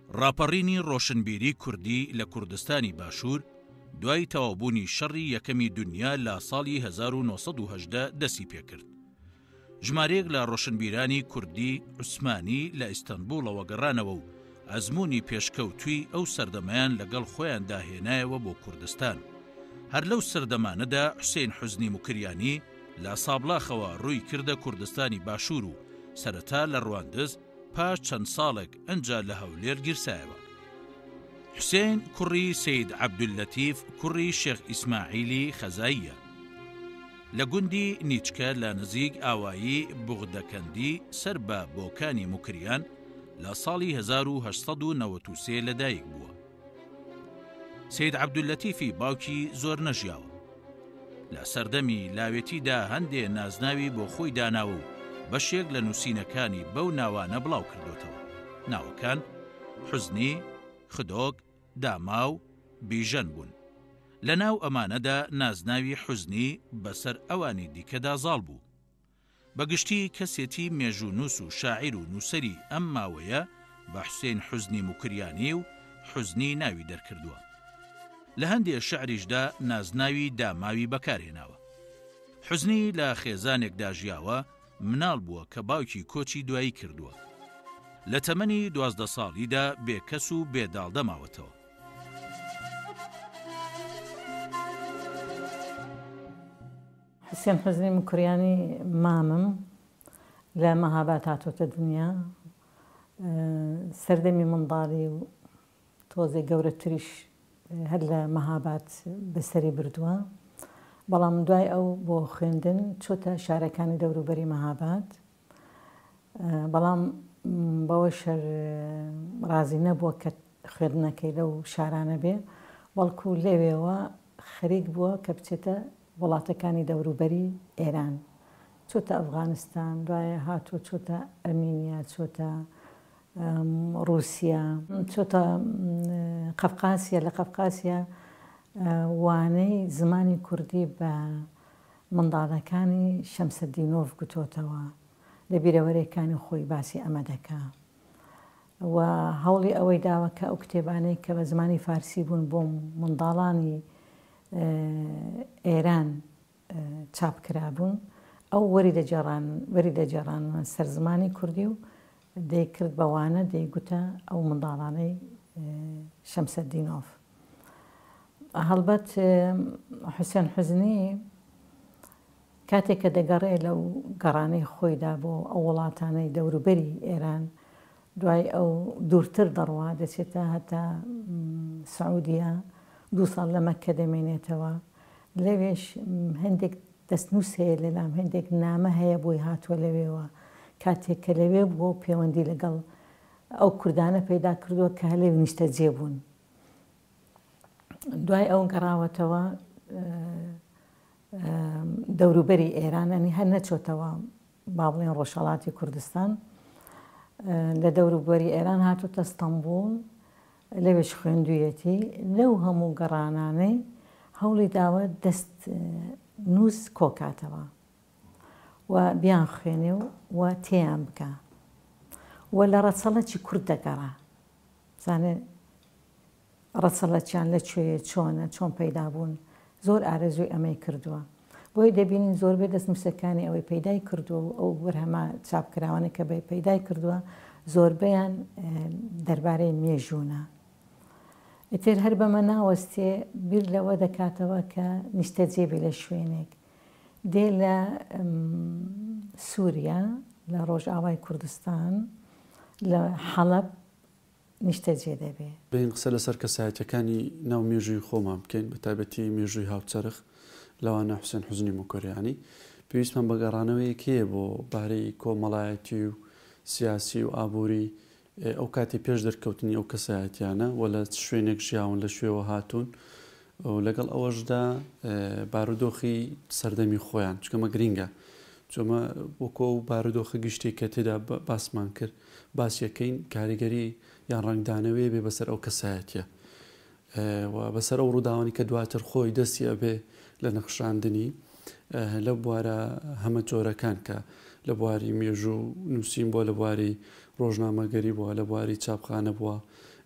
ڕاپەڕینی ڕۆشنبیری کوردی لە کوردستانی باشوور دوای تەواوبوونی شەڕی یەکەمی دنیا لە ساڵی 1970 دەستی پێکرد. ژمارەیەک لە ڕۆشنبیرانی کوردی عوسمانی لە ئیستەنبوڵەوە گەڕانەوە و ئەزمموی پێشکەوتووی ئەو سەردەمایان لەگەڵ خۆیان داهێنایەوە بۆ کوردستان. هەر لەو سەردەمانەدا حوسێن حوزنی موکریانی لە سابلاخەوە ڕووی کردە کوردستانی باشوور و سەرەتا لە ڕواندز پاش چەند ساڵێک ئەنجا لە هەولێر گیرسایەوە. حوسێن کوڕی سەید عەبدولەتیف کوڕی شێخ ئیسماعیلی خەزاییە. لە گوندی نیچکە لە نزیک ئاوایی بوغدەکەندی سەر بە بۆکانی موکریان لە ساڵی 1893 لەدایک بووە. سەید عەبدولەتیفی باوکی زۆر نەژیاوە. لە سەردەمی لاوێتیدا هەندێ نازناوی بۆ خۆی داناوە و بەشێک لە نووسینەکانی بەو ناوانە بڵاو کردوتەوە. ناوەکان حوزنی، خدۆک، داماو، بیژەن بوون. لە ناو ئەمانەدا نازناوی حوزنی بەسەر ئەوانی دیکەدا زاڵ بوو. بەگشتی کەسێتی مێژوونووس و شاعیر و نووسەری ئەم ماوەیە بە حوسێن حوزنی موکریانی و حوزنی ناوی دەرکردووە. لە هەندێ شعریشدا نازناوی داماوی بەکارهێناوە. حوزنی لە خێزانێکدا ژیاوە مناڵ بووە کە باوکی کۆچی دوایی کردووە. لە تەمەنی 12 ساڵیدا بێکەس و بێداڵ دەماوەتەوە. حوسێن حوزنی موکریانی مامم لە مەهاباد هاتۆتە دنیا. سەردەمی منداڵی و تۆزێ گەورەتریش هەر لە مەهاباد بەسەری بردووە. بەڵام دوای ئەو بۆ خوێندن چۆتە شارەکانی دەوروبەری مەهاباد. بەڵام بەوە شەر ڕازی نەبووە کە خوێندنەکەی لەو شارانە بێ، بەڵکو لەوێەوە خەریک بووە کە بچێتە وڵاتەکانی دەوروبەری ئێران. چۆتە ئەفغانستان، دوایە هاتووە چۆتە ئەرمینیا، چۆتە رووسیا، چۆتە قەفقاسیا. لە قەفقاسیا وانەی زمانی کوردی بە منداڵەکانی شەمسەدینۆڤ گوتۆتەوە لە بیرەوەرەکانی خۆی باسی ئەمە دەکا و هەوڵی ئەوەی داوە کە ئەو کتێبانەی کە بە زمانی فارسی بوون بۆ منداڵانی ئێران چاپکرابوون ئەو وەری دەجێڕان سەر زمانی کوردی و دەیکرد بەوانە دەیگوتە ئەو منداڵانەی شەمسەدینۆڤ. هەڵبەت حوسێن حوزنی کاتێک کە دەگەڕێ لەو گەڕانەی خۆیدا بۆ ئەو وڵاتانەی دەوروبەری ئێران، دوای ئەو دوورتر دەڕوا دەچێتە هەتا سعودیە، 2 ساڵ لە مەککە دەمێنێتەوە. لەوێش هەندێک دەستنووس هەیە لەلام، هەندێک نامە هەیە بۆی هاتووە لەوێەوە. کاتێک کە لەوێ بووە پەیوەندی لەگەڵ ئەو کوردانە پەیدا کردووە کە هەلێ نیشتەجێ بوون. دوای ئەو گەڕاوەتەوە دەوروبەری ئێرانەنی هەر نەچۆتەوە با بڵێن ڕۆژهەڵاتی کوردستان. لە دەوروبەری ئێران هاتووتە ئەستەمبوڵ، لەوێش خوێندوویەتی. لەو هەموو گەڕانانەی هەوڵی داوە دەست نووس کۆکاتەوە و بیان خوێنێ و تێیان بکە و لە ڕەچەڵەکی کورد دەگەڕا. زانێ ڕەچەڵەکیان لەکوێیە، چۆنە، چۆن پەیدا بوون. زۆر ئارەزوی ئەمەی کردووە. بۆی دەبینین زۆربەی دەستنووسەکانی ئەوەی پەیدای کردووە و ئەو وەرهەمە چاپکراوانە کە پەیدای کردووە زۆربەیان دەربارەی مێژوونە. ئیتر هەر بەمە ناوەستێ بیر لەوە دەکاتەوە کە نیشتەجێ بێ لە شوێنێک. دێ لە سووریا، لە ڕۆژئاوای کوردستان، لە حەڵەب نیشتەجێ دەبێ. بین قسە لەسەر کەسایەتەکانی ناو مێژووی خۆمان بکەین، بە تایبەتی مێژووی هاوچەرخ لەوانە حوسێن حوزنی موکریانی. پێویستمان بە گەڕانەوەیەکەیە بۆ بارەی کۆمەڵایەتی و سیاسی و ئابووری ئەو کاتی پێش دەرکەوتنی ئەو کەسایەتیانە و لە شوێنێک ژیاون لە شوێوە هاتوون و لەگەڵ ئەوەشدا بارودۆخی سەردەمی خۆیان چکەمە گرینگە. چۆمە وەکۆ و بارودۆخە گشتی کە تێدا باسمان کرد باسیەکەین کاریگەری یان ڕنگدانەوەی بێ بەسەر ئەو کەسایەتیە و بەسەر ئەو ڕووداوانی کە دواتر خۆی دەستی ئەبێ لە نەخشاندنی لە بوارە هەمە جۆرەکان کە لە بواری مێژوو نووسین بووە، لە بواری ڕۆژنامەگەری بووە، لە بواری چاپخانە بووە،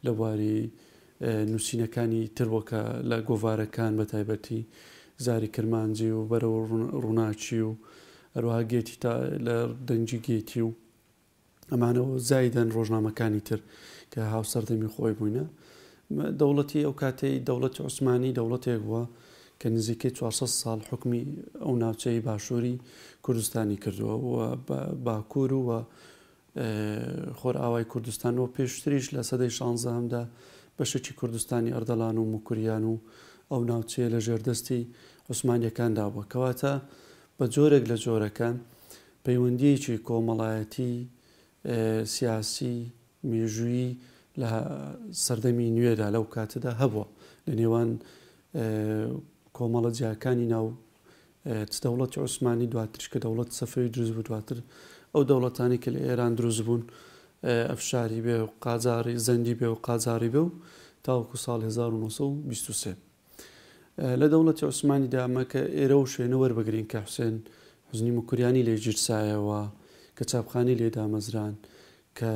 لە بواری نووسینەکانی ترەوەکە لە گۆڤارەکان بە تایبەتی زاری کرمانجی و بەرەوە ڕووناچی و هەروەها گێتی تا لە دەنجی گێتی و ئەمانەوە زایدەن ڕۆژنامەکانی تر کە هاوسەردەمی خۆی بووینە. دەوڵەتی ئەو کاتەی دەوڵەتی عوسمانی دەوڵەتێک بووە کە نزیکەی 400 ساڵ حکمی ئەو ناوچەی باشووری کوردستانی کردووە و باکوور و خۆرئاوای کوردستانەوە پێشتریش لە سەدەی 16دا بەشێکی کوردستانی ئەردەڵان و موکوریان و ئەو ناوچەیە لە ژێردەستی عوسمانیەکاندا بووە. کەواتە بە جۆرێک لە جۆرەکان پەیوەندیەکی کۆمەڵایەتی سیاسی مێژووی لە سەردەمی نوێدا لەو کاتەدا هەبووە لە نێوان کۆمەڵە جیاکانی ناو دەوڵەتی عوسمانی دواترش کە دەوڵەت سەفەوی دروست بوو دواتر ئەو دەوڵەتانی کە لە ئێران دروست بوون ئەفشاری بێ و قاجاری زەندی بێ و قاجاری بێ و تاوەکو ساڵ 1923 لە دەوڵەتی عوسمانیدا ئەمە کە ئێرە و شوێنە وەربگرین کە حوسێن حوزنی موکوریانی لێ گیرسایەوە کە چاپخانی لێ دامەزران کە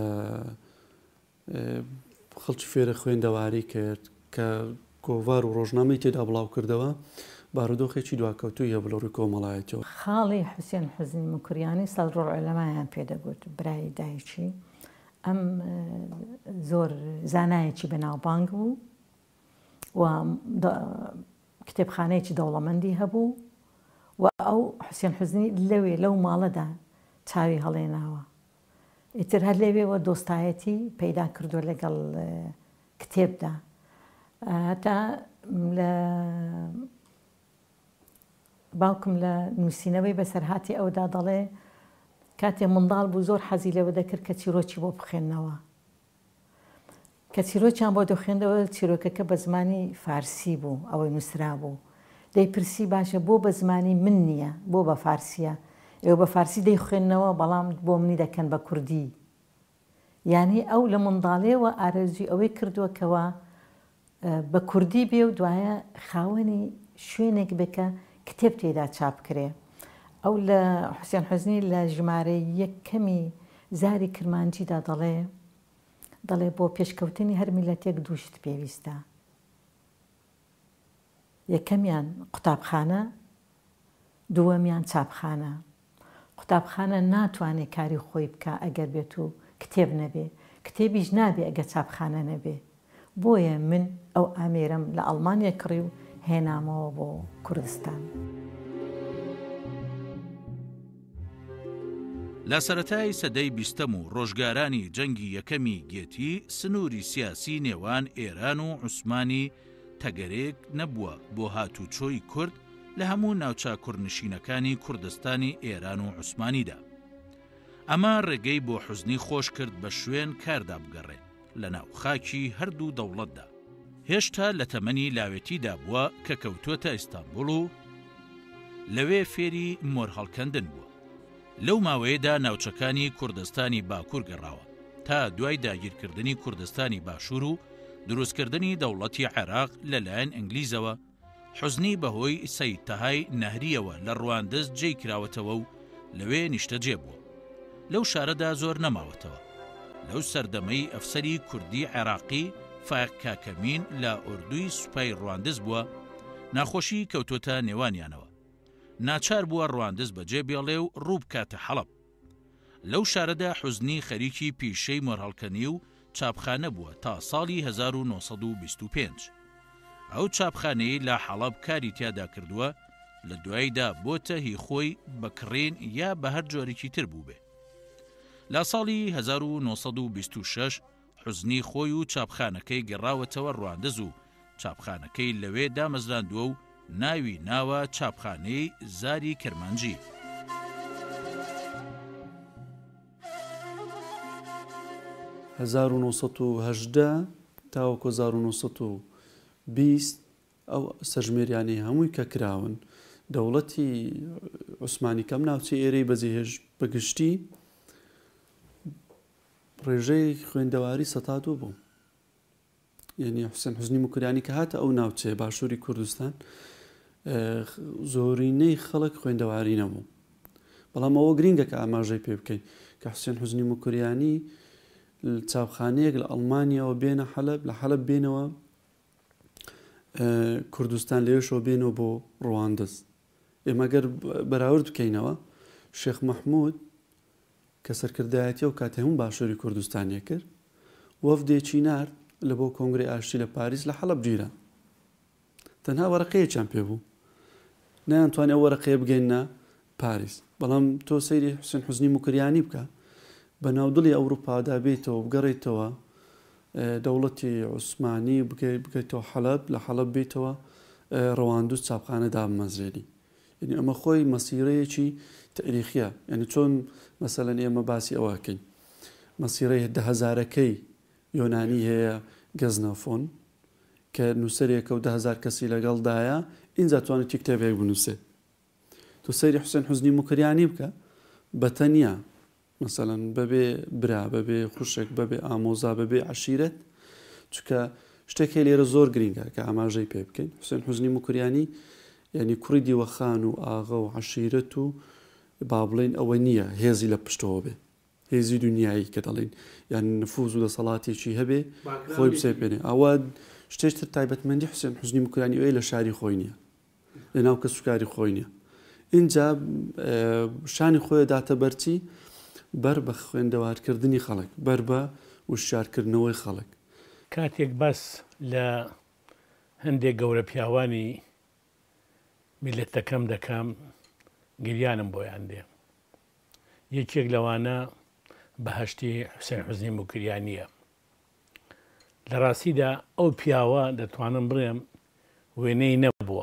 خەڵکی فێرە خوێندەواری کرد کە گۆڤار و ڕۆژنامەی تێدا بڵاو کردەوە بارودۆخێکی دواکەوتوی هەبوو لە ڕووی کۆمەڵایەتەوە. خاڵی حوسێن حوزنی موکوریانی سەڵڕۆ عەلەمایان پێدەگوت برای دایکی ئەم زۆر زانایەکی بەناوبانگ بوو و کتێبخانەیەکی دەوڵەمەندی هەبوو و ئەو حوسێن حوزنی لەوێ لەو ماڵەدا چاوی هەڵێناوە. ئیتر هەر لەوێەوە دۆستایەتی پەیدا کردووە لەگەڵ کتێبدا. هەتا لە باوکم لە نووسینەوەی بەسەرهاتی ئەودا دەڵێ کاتێ منداڵ بوو زۆر حەزی لەوە دەکرد کە چیرۆکی بۆ بخێننەوە. کە چیرۆکیان بۆ دەخێندەوە چیرۆکەکە بە زمانی فارسی بوو ئەوەی نووسرا بوو. دەیپرسی باشە بۆ بە زمانی من نییە بۆ بە فارسیە ئێوە بە فارسی دەیخوێندنەوە بەڵام بۆ منی دەکەن بە کوردی. یعنی ئەو لە منداڵێەوە ئارەزوی ئەوەی کردووەکەوە بە کوردی بێ و دوایە خاوەنی شوێنێک بکە کتێب تێدا چاپ کرێ. ئەو لە حوسێن حوزنی لە ژمارەی یەکەمی زاری کرمانجیدا دەڵێ بۆ پێشکەوتنی هەر میلەتێک دووشت پێویستە. یەکەمیان قوتابخانە، دووەمیان چاپخانە. قوتابخانە ناتوانێت کاری خۆی بکە ئەگەر بێت و کتێب نەبێ، کتێبیش نابێ ئەگە چاپخانە نەبێ. بۆیە من ئەو ئامێرم لە ئەڵمانیا کڕی و هێنامەوە بۆ کوردستان. لە سەرەتای سەدەی بیستەم و ڕۆژگارانی جەنگی یەکەمی گێتی سنووری سیاسی نێوان ئێران و عوسمانی تەگەرێک نەبووە بۆ هاتوچۆی کورد لە هەموو ناوچە کوردنشینەکانی کوردستانی ئێران و عوسمانیدا. ئەمە ڕێگەی بۆ حوزنی خۆش کرد بە شوێن کاردا بگەڕێ لە ناو خاکی هەردوو دەوڵەتدا. هێشتا لە تەمەنی لاوێتیدا بووە کە کەوتووەتە ئیستانبوڵ و لەوێ فێری مۆرهەڵکەندن بووە. لەو ماوەیەدا ناوچەکانی کوردستانی باکوور گەڕاوە تا دوای داگیرکردنی کوردستانی باشوور و دروستکردنی دەوڵەتی عێراق لەلایەن ئینگلیزەوە. حوزنی بەهۆی سەیدتەهای نەهریەوە لە ڕواندز جێی کراوەتەوە و لەوێ نیشتەجێ بووە. لەو شارەدا زۆر نەماوەتەوە. لەو سەردەمەی ئەفسەری کوردی عێراقی فایق کاکەمین لە ئوردوی سوپای ڕواندز بووە، ناخۆشی کەوتۆتە نێوانیانەوە. ناچار بووە ڕواندز بەجێ بێڵێ و ڕوو بکاتە حەڵەب. لەو شارەدا حوزنی خەریکی پیشەی مۆرهەڵکەنی و چاپخانە بووە تا ساڵی 1925. ئەو چاپخانەی لە حەڵەب کاری تیادا کردووە لە دواییدا بۆتە هی خۆی بەکڕین یا بە هەر جۆرێکی تر بوو بێ. لە ساڵی 1926 حوزنی خۆی و چاپخانەکەی گەڕاوەتەوە ڕواندز و چاپخانەکەی لەوێ دامەزراندووە و ناوی ناوە چاپخانەی زاری کرمانجی. تاوەکو 1920 ئەو سەرژمێریانی هەمووی کە کراون دەوڵەتی عوسمانی کەم ناوچەی ئێرەی بەجێهێژ بەگشتی ڕێژەی خوێندەواری سەتادوو بوو. یعنی حوسێن حوزنی موکوریانی کە هاتە ئەو ناوچەیە باشووری کوردستان زۆرینەی خەڵک خوێندەواری نەبوو. بەڵام ئەوە گرینگە کە ئاماژەی پێ بکەین کە حوسێن حوزنی موکوریانی چاپخانەیەک لە ئەڵمانیاەوە بێنە حەلەب لە حەلەب بێنەوە کوردستان لێشەوە بێنەوە بۆ ڕەواندز. ئێمەگەر بەراورد بکەینەوە شێخ مەحموود کە سەرکردایەتی و کاتی هەموو باشووری کوردستانیە کرد وەفدێکی نارد لە بۆ کۆنگری ئاشتی لە پاریس لە حەلەب گیرە. تەنها وەرەقەیەکیان پێ بوو نەیانتوانێت ئەو وەرەقەیە بگەینە پاریس. بەڵام تۆ سەیری حوسێن حوزنی موکریانی بکە بە ناودڵی ئەوروپادا بێتەوە بگەڕێتەوە دەوڵەتی عوسمانی بگەیتەوە حەلەب لە حەلەب بێتەوە ڕەواندوو چاپخانە دامەزرێنی. یعنی ئەمە خۆی مەسیرەیەکی تاریخیە. یعنی چۆن مەسەلەن ئێمە باسی ئەوەکەین مەسیرەی دەهەزارەکەی یۆنانی هەیە گەزنەفۆن کە نووسەرێکە و 10,000 کەسی لەگەڵدایە ئینجا توانێت کتێبێک بنووسێت. تو سەیری حوسێن حوزنی موکریانی بکە بە تەنیا مەسەلەن بەبێ برا بەبێ خوشک بەبێ ئامۆزا بەبێ عەشیرەت چونکە شتێکی لێرە زۆر گرینگە کە ئاماژەی پێ بکەین. حوسێن حوزنی موکریانی یعنی کوڕی دیوەخان و ئاغا و عەشیرەت و با بڵێن ئەوە نییە هێزی لە پشتەوە بێ هێزی دنیایی کە دەڵێن یان نفوز و دەسەڵاتێکی هەبێ خۆی بسێ پێێنێ ئەوە شتێشتر تایبەتمەندی حوسێن حوزنی موکریانی ئەوەیە لە شاری خۆی نییە لە ناو کە سوکاری خۆی نییە. اینجا شانی خۆی داتە بەرچی بەر بە خوێندەوارکردنی خەڵک بەر بە وشارکردنەوەی خەڵک. کاتێک بەس لە هەندێک گەورە پیاوانی میلەتەکەم دەکەم گریانم بۆیان دێ. یەکێک لەوانە بەهەشتی حوسێن حوزنی موکریانیە. لە ڕاستیدا ئەو پیاوە دەتوانم بڵێم وێنەی نەبووە.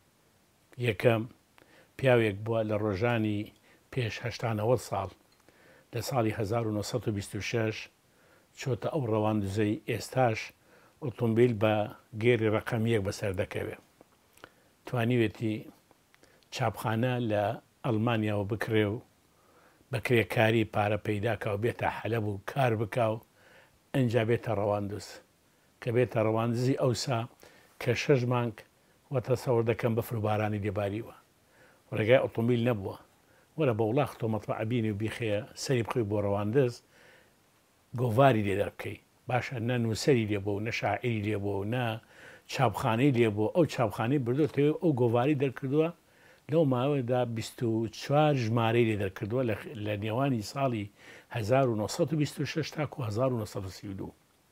یەکەم پیاوێک بووە لە ڕۆژانی پێش 89 ساڵ لە ساڵی 1926 چۆتە ئەو ڕەواندزەی ئێستاش ئۆتۆمبیل بە گێری ڕقەمیەک بەسەر دەکەوێت. توانیوێتی چاپخانە لە ئەڵمانیاوە بکرێ و بەکرێکاری پارە پەیداکە و بێتە حەلەب و کار بکە و ئەنجا بێتە ڕەواندز کە بێتە ڕەواندزی ئەوسا کە 6 مانگ وەتە سەوەر دەکەم بە فروبارانی دێباریوە ڕێگای ئۆتۆمبیل نەبووە وەرە بە وڵاق تۆ مەتبەعبینی و بیخەیە سەری بخۆی بۆ ڕەواندز گۆڤاری لێ دەبکەی باشە نە نووسەری لێبوو و نە شاعیری لێبووە و نە چاپخانەی لێبوو ئەو چاپخانەی بردوێتەوە ئەو گۆڤاری دەرکردووە لەو ماوەدا 24 ژمارەی لێ دەرکردووە لە نێوانی ساڵی 1926 تاکو 1932.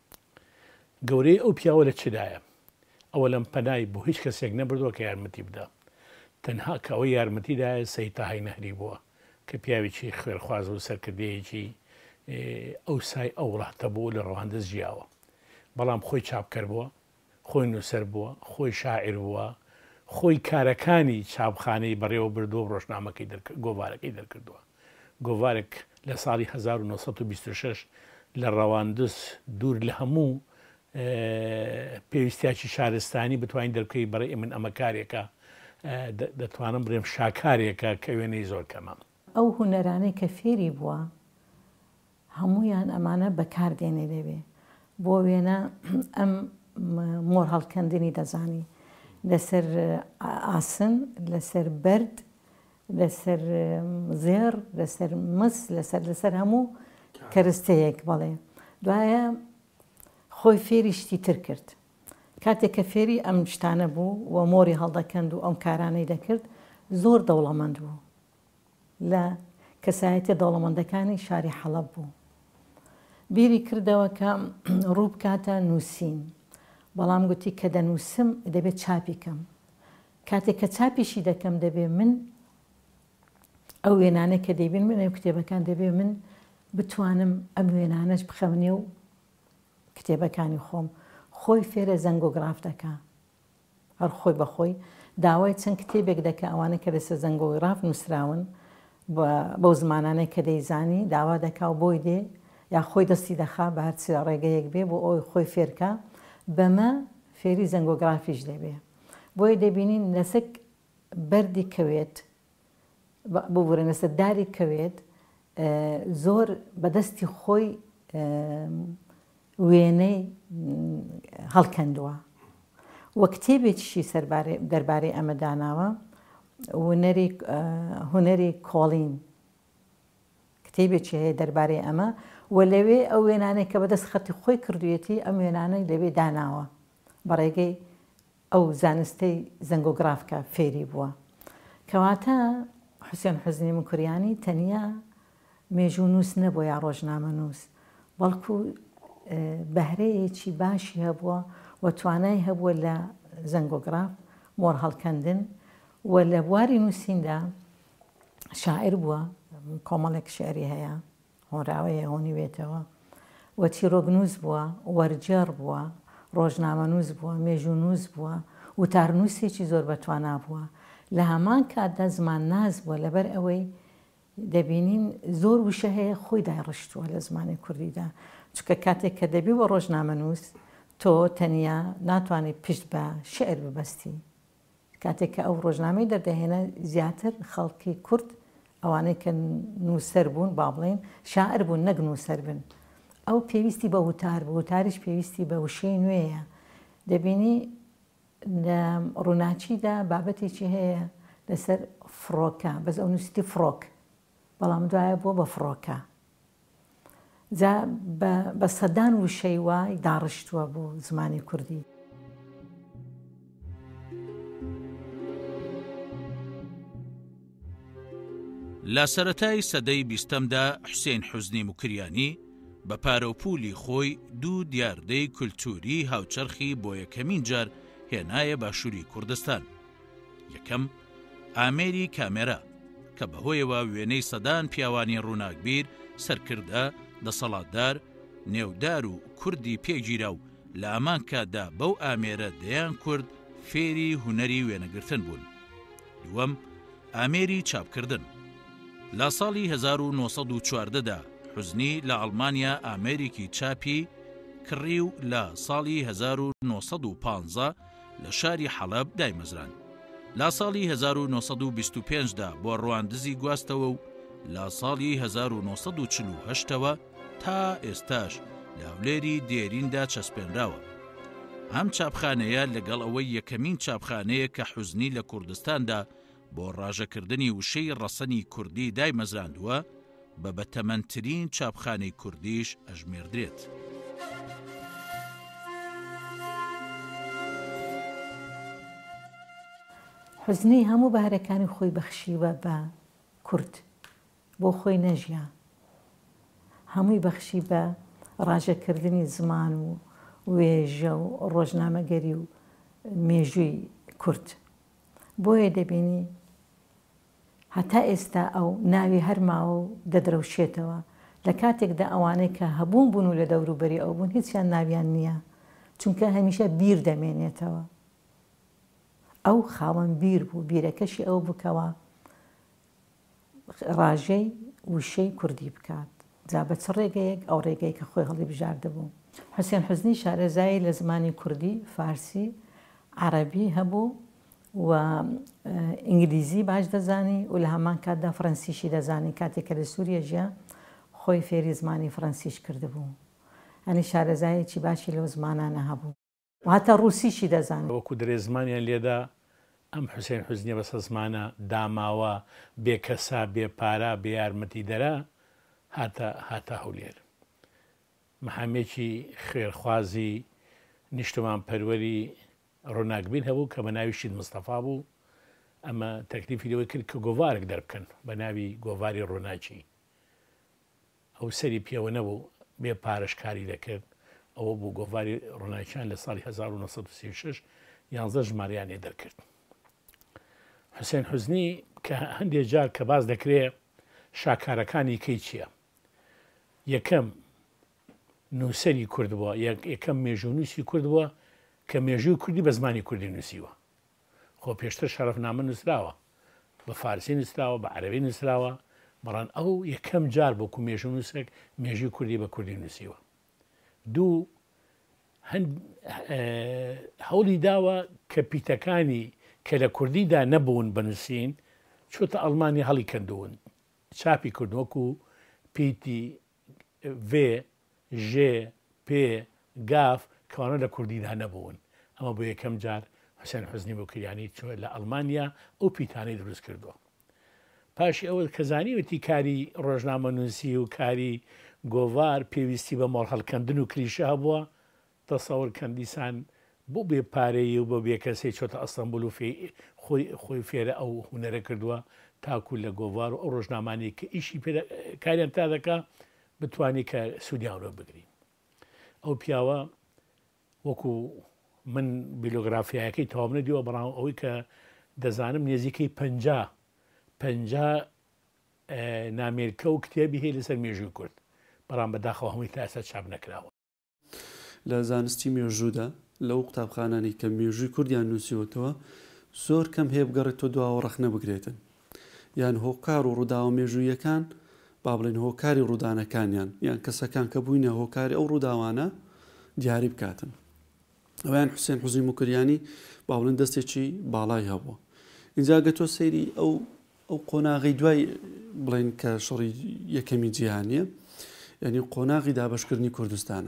گەورەی ئەو پیاوە لە چدایە ئەوە لەم پەنای بۆ هیچ کەسێک نەبردووە کە یارمەتی بدە تەنها کە ئەوەی یارمەتیدایە سەیتاهای نەهری بووە کە پیاوێکی خوێرخواز و سەرکردەیەکی ئەو سای ئەو وڵاتە بوو لە ڕەواندز ژیاوە. بەڵام خۆی چاپکەر بووە خۆی نووسەر بووە خۆی شاعیر بووە خۆی کارەکانی چاپخانەی بەڕێوە بردووە ڕۆژنامەکەی گۆڤارەکەی دەرکردووە. گۆڤارێک لە ساڵی 1926 لە ڕەواندز دوور لە هەموو پێویستیاکی شارستانی بتوانین دەرکەی بەڕێ من ئەمە کارێکە دەتوانم بڵێم شاکارێکە کە وێنەی زۆر کەمە. ئەو هونەرانەی کە فێری بووە هەمویان ئەمانە بەکاردێنێ دەبێ بۆ وێنە ئەم مۆر هەڵکەندنی دەزانی لەسەر ئاسن لەسەر بەرد لەسەر زێر لەسەر مس لەسەر هەموو کەرستەیەک بەڵێ دوایە خۆی فێری شتی تر کرد. کاتێک کە فێری ئەم شتانە بوو و مۆری هەڵدەکەند و ئەم کارانەی دەکرد زۆر دەوڵەمەند بوو لە کەسایەتە دەوڵەمەندەکانی شاری حەلەب بوو. بیری کردەوە کە ڕوو بکاتە نووسین بەڵام گوتی کە دەنووسم دەبێت چاپی کەم کاتێک کە چاپیشی دەکەم دەبێ من ئەو وێنانە کە دەیبین من ئەو کتێبەکان دەبێ من بتوانم ئەم وێنانەش بخەونێ و کتێبەکانی خۆم. خۆی فێرە زەنگۆگراف دەکا هەر خۆی بەخۆی داوای چەند کتێبێک دەکە ئەوانە کە لەسەر زەنگۆگراف نووسراون بەو زمانانەی کە دەیزانی داوا دەکا و بۆی دێ یا خۆی دەستی دەخا بە هەرچی ڕێگەیەک بێ بۆ ئەوی خۆی فێرکە بەمە فێری زەنگۆگرافیش دەبێ. بۆی دەبینین لەسەر بەردی کەوێت ببورن لەسەر داری کەوێت زۆر بەدەستی خۆی وێنەی هەڵکەندووە وە کتێبێکیشی دەربارەی ئەمە داناوە هونەری کۆڵین کتێبێکی هەیە دەربارەی ئەمە و لەوێ ئەو وێنانەی کە بەدەست خەتی خۆی کردوێتی ئەم وێنانەی لەوێ داناوە بەڕێگەی ئەو زانستەی زەنگۆگرافکە فێری بووە کەواتە حوسێن حوزنی موکریانی تەنیا مێژوو نووس نەبووە یا ڕۆژنامە نووس بەڵکو بەهرەیەکی باشی هەبووە و توانای هەبووە لە زەنگۆگراف مۆر هەڵکەندن و لە بواری نووسیندا شاعر بووە کۆمەڵێک شعری هەیە هۆراوەیە هۆنیوێتەوە و چیرۆگنووس بووە وەرجێڕ بووە ڕۆژنامە نووس بووە مێژوو نووس بووە وتارنووسێکی زۆر بەتوانا بووە لە هەمان کاتدا زمان ناز بووە لەبەر ئەوەی دەبینین زۆر وشە هەیە خۆی داڕشتووە لە زمانی کوردیدا چکە کاتێک کە دەبی بە ڕۆژنامە نووس تۆ تەنیا ناتوانێت پشت بە شعر ببەستی کاتێک کە ئەو ڕۆژنامەی دەردەهێنە زیاتر خەڵکی کورد ئەوانەی کە نووسەر بوون با بڵێن شاعر بوون نەک نووسەر بن ئەو پێویستی بە وتار بوو وتاریش پێویستی بە وشەی نوێیە دەبینی لە ڕووناچیدا بابەتێکی هەیە لەسەر فڕۆکە بەس ئەو نووسیتی فڕۆک بەڵام دوایە بۆ بە فڕۆکە جا بە سەدان وشەی وای داڕشتووە بۆ زمانی کوردی لە سەرەتای سەدەی بیستەمدا حوسێن حوزنی موکریانی بە پارەوپولی خۆی دوو دیاردەی کولتوری هاوچەرخی بۆ یەکەمین جار هێنایە باشووری کوردستان یەکەم ئامێری کامێرا کە بەهۆیەوە وێنەی سەدان پیاوانی ڕووناکبیر سەرکردە دەسەڵاتدار نێودار و کوردی پێگیرا و لە ئامان کاتدا بەو ئامێرە دەیان کورد فێری هونەری وێنەگرتن بوون دووەم ئامێری چاپکردن لە ساڵی 1940دا حوزنی لە ئەڵمانیا ئامێرێکی چاپی کڕی و لە ساڵی 1950 لە شاری حەڵەب دایمەزران لە ساڵی 1925دا بۆ ڕواندزی گواستەوە و لە ساڵی 1948ەوە تا ئێستاش لاولێری دێریندا چەسپێنراوە ئەم چاپخانەیە لەگەڵ ئەوەی یەکەمین چاپخانەیە کە حوزنی لە کوردستاندا بۆ ڕاژەکردنی وشەی ڕەسەنی کوردی دایمەزراندووە بە بەتەمەنترین چاپخانەی کوردیش ئەژمێردرێت. حوزنی هەموو بەهرەکانی خۆی بەخشیوە بە کورد بۆ خۆی نەژیا هەمووی بەخشی بە ڕاژەکردنی زمان و وێژە و ڕۆژنامەگەری و مێژووی کورد بۆیە دەبینی هەتا ئێستا ئەو ناوی هەرماوە و دەدرەوشێتەوە لە کاتێکدا ئەوانەی کە هەبوون بوون و لە دەوروبەری ئەو بوون هیچیان ناویان نییە چونکە هەمیشە بیر دەمێنێتەوە ئەو خاوەن بیر بوو بیرەکەشی ئەو بکەوە ڕاژەی وشەی کوردی بکات جا بە چ ڕێگەیەک ئەو ڕێگەی کە خۆی هەڵی بژاردەبوو حوسێن حوزنی شارەزایی لە زمانی کوردی فارسی عەرەبی هەبوو و ئینگلیزی باش دەزانی و لە هەمان کاتدا فەرەنسیشی دەزانی کاتێک کە لە سووریا ژیا خۆی فێری زمانی فەرەنسیش کردبوو ئەنی شارەزایەکی باشی لەو زمانانە هەبوو و هەتا ڕووسیشی دەزانی وەکو درێ زمانیان لێدا ئەم حوسێن حوزنیە بەسە زمانە داماوە بێکەسا بێپارا بێ یارمەتیدەرە هاتە هەولێر محەمێکی خێرخوازی نیشتمان پەروەری ڕۆناکبین هەبوو کە بە ناوی شید مستەفا بوو ئەمە تەکلیفی لەوەی کرد کە گۆڤارێک دەربکەن بە ناوی گۆڤاری ڕۆناچی ئەو سەری پێوە نەبوو بێ پارشکاری دەکرد ئەوە بوو گۆڤاری ڕۆناچیان لە ساڵی 1936 11 ژماریانێ دەرکرد حوسێن حوزنی کە هەندێک جار کە باز دەکرێت شاکارەکانی کەی چییە یەکەم نووسەری کورد بووە یەکەم مێژوونووسی کورد بووە کە مێژووی کوردی بە زمانی کوردی نووسیوە خۆ پێشتر شەرەفنامە نووسراوە بە فارسی نووسراوە بە عەرەبی نووسراوە بەڵام ئەو یەکەم جار بۆکو مێژوو نووسێک مێژووی کوردی بە کوردی نووسیوە دوو هەوڵی داوە کە پیتەکانی کە لە کوردیدا نەبوون بنووسین چۆتە ئەڵمانی هەڵی کەندوون چاپی کردووەکو پیتی vێ ژێ پێ گاف کەوانە لە کوردیدا نەبوون ئەمە بۆ یەکەم جار حوسێن حوزنی موکریانی چۆ لە ئەڵمانیا ئەو پیتانەی دروست کردووە پاشی ئەوە کەزانیوەتی کاری ڕۆژنامە نووسی و کاری گۆڤار پێویستی بە مۆڵ هەڵکەندن و کلیشە هەبووە تەسەور کەندیسان بۆ بێ پارەی و بۆ بێ کەسێک چۆتە ئەستەمبول و خۆی فێرە ئەو هوەرە کردووە تاکو لە گۆڤار و ئەو ڕۆژنامانی کە ئیشی کاریان تا دەکا بتوانێت کە سوودیانەوە بگرین. ئەو پیاوە وەکو من بیلۆگرافیایەکەی تەواو نەدیوە بەڵام ئەوەی کە دەزانم نێزیکەی 50 نامێرکە و کتێبی هەیە لەسەر مێژووی کورد بەڵام بەداخەوە هەمووی تا ئێستا چاپ نەکراوە. لە زانستی مێژوودا لەو قوتابخانانی کە مێژووی کوردیان نووسیوەتەوە زۆر کەم هەیە بگەڕێتەوە دواوە ڕەخنە بگرێتن یان هۆکار و ڕووداوە مێژوویەکان با بڵێن هۆکاری ڕوودانەکانیان یان کەسەکان کە بووینە هۆکاری ئەو ڕووداوانە دیاری بکاتن. ئەویان حوسێن حوزنی موکریانی با بڵێن دەستێکی باڵای هەبووە. اینجا گە تۆ سەیری ئەو قۆناغی دوای بڵێن کە شەڕی یەکەمی جیهانیە یعنی قۆناغی دابەشکردنی کوردستانە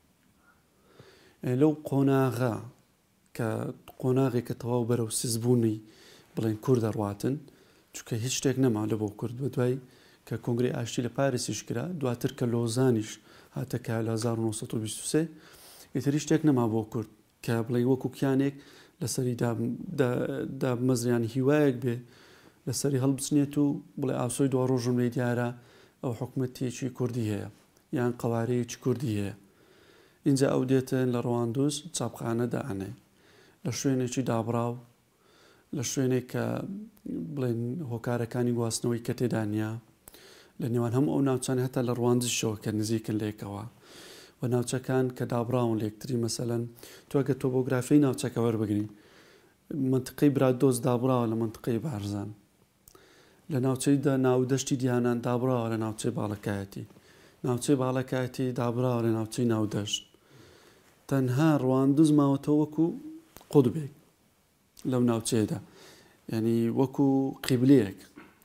لەو قۆناغا کە قۆناغی کە تەواو بەرەو سزبوونی بڵێن کورد دەڕواتن چونکە هیچ شتێک نەما لە بۆ کورد بە دوای کە کۆنگری ئاشتی لە پارێسیش کرا دواتر کە لۆزانیش هاتەکە لە 1923 ئیتری شتێک نەما بۆ کورد کە بڵێ وەکو کیانێک لەسەری دامەزریان هیوایەک بێ لەسەری هەڵبچنێت و بڵێ ئاسۆی دو ڕۆژم لێ دیارە ئەو حکومەتێکی کوردی هەیە یان قەوارەیەکی کوردی هەیە. اینجا ئەو دێتن لە ڕەواندوز چاپخانە دائەنێ لە شوێنێکی دابراو لە شوێنێک کە بڵێن هۆکارەکانی گواستنەوەی کە تێدانیا لە نێوان هەموو ئەو ناوچانی هەتا لە ڕوانزیشەوە کە نزیکن لێکەوە و ناوچەکان کە دابراون لێکتری مەسەلەن توگە تۆپۆگرافی ناوچەکە وەربگرین منتقەی برادۆز دابراوە لە منتقەی بارزان لە ناوچەی ناودەشتی دیانان دابراوە لە ناوچەی باڵەکایەتی ناوچەی باڵەکایەتی دابراوە لە ناوچەی ناودەشت تەنها ڕواندوز ماوەتەوە وەکو قوتبێک لەو ناوچەیەدا یعنی وەکو قیبلەیەک.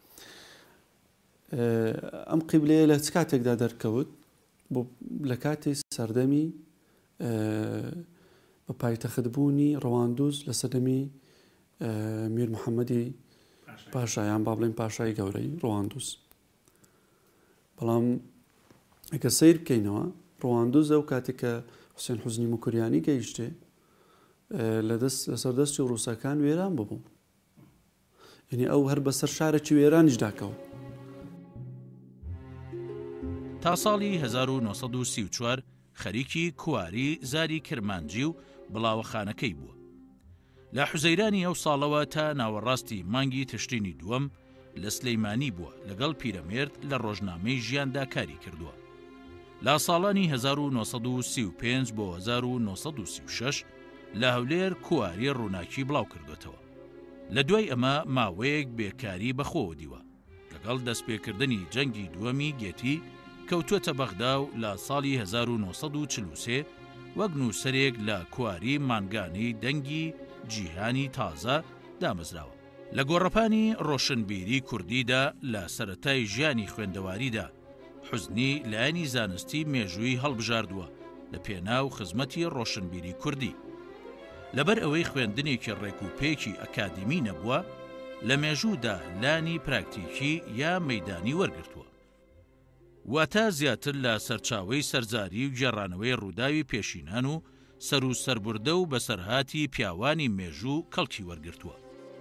ئەم قیبلەیە لە چ کاتێکدا دەرکەوت بۆ لە کاتی سەردەمی بە پایتەختبوونی ڕەواندوز لە سەردەمی میر محەممەدی پاشایان با بڵێن پاشای گەورەی ڕەواندوز. بەڵام ئەگە سیر بکەینەوە ڕەواندوز ئەو کاتێک کە حوسێن حوزنی موکریانی گەیشتێ لەسەر دەستی ڕووسەکان وێران ببوو یعنی ئەو هەر بەسەر شارێکی وێرانیش داکەوت. تا ساڵی 1934 خەریکی کواری زاری کرمانجی و بڵاوەخانەکەی بووە. لە حوزەیرانی ئەو ساڵەوە تا ناوەڕاستی مانگی تشرینی دووەم لە سلەیمانی بووە لەگەڵ پیرەمێرد لە ڕۆژنامەی ژیاندا کاری کردووە. لە ساڵانی 1935 بۆ 1936 لە هەولێر کواری ڕووناکی بڵاو کردوێتەوە. لە دوای ئەمە ماوەیەک بێکاری بەخۆوە دیوە لەگەڵ دەستپێکردنی جەنگی دووەمی گێتی کەوتووەتە بەغدا و لە ساڵی 1943 وەک نووسەرێک لە کواری مانگانی دەنگی جیهانی تازە دامەزراوە. لە گۆڕەپانی ڕۆشنبیری کوردیدا لە سەرەتای ژیانی خوێندەواریدا حوزنی لایەنی زانستی مێژووی هەڵبژاردووە لە پێناو خزمەتی ڕۆشنبیری کوردی. لەبەر ئەوەی خوێندنێکی ڕێکوپێکی ئەکادیمی نەبووە لە مێژوودا لانی پراکتیکی یا مەیدانی وەرگرتووە واتە زیاتر لە سەرچاوەی سەرزاری و گێڕانەوەی ڕووداوی پێشینان و سەر و سەربوردە و بەسەرهاتی پیاوانی مێژوو کەڵکی وەرگرتووە.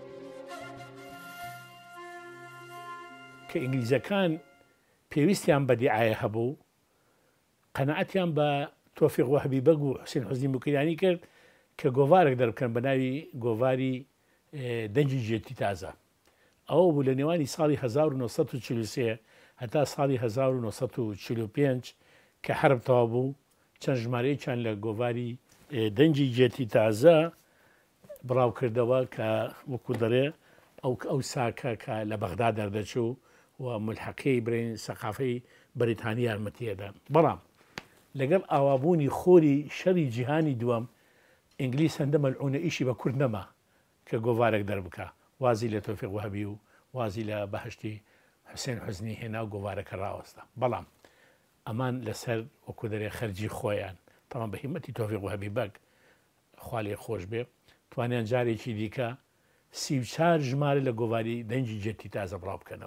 کە ئینگلیزەکان پێویستیان بە دیعایە هەبوو قەنەعەتیان بە تۆفیق وەهبی بەگ و حوسێن حوزنی موکریانی کرد کە گۆڤارێک دەربکەن بە ناوی گۆڤاری دەنجی جێتی تازە. ئەوە بوو لە نێوانی ساڵی 1943 هەتا ساڵی 1945 کە حرب تەوا بوو چەند ژمارەیەکیان لە گۆڤاری دەنجی جێتی تازە بڕاوکردەوە کە وەکو دەڕێ ئەو ساکە کە لە بەغدا دەردەچوو و ملحەقەی برین سەقافەی بەریتانی یارمەتیەدا. بەڵام لەگەڵ ئاوابوونی خۆری شەڕی جیهانی دووەم ئینگلیس هەندە مەلعونە ئیشی بە کورد نەما کە گۆڤارێک دەربکە وازی لە تۆفیق وەهبی و وازی لە بەهشتی حوسێن حوزنی هێنا و گۆڤارەکە ڕاوەستا. بەڵام ئەمان لەسەر وەکو دەرێ خەرجی خۆیان تەمان بە هیمەتی تۆفیق وەهبی بەگ خوا لێ خۆش بێ توانیان جارێکی دیکە 34 ژمارە لە گۆڤاری دەنجی جێتی تازە بڕاو بکەنەوە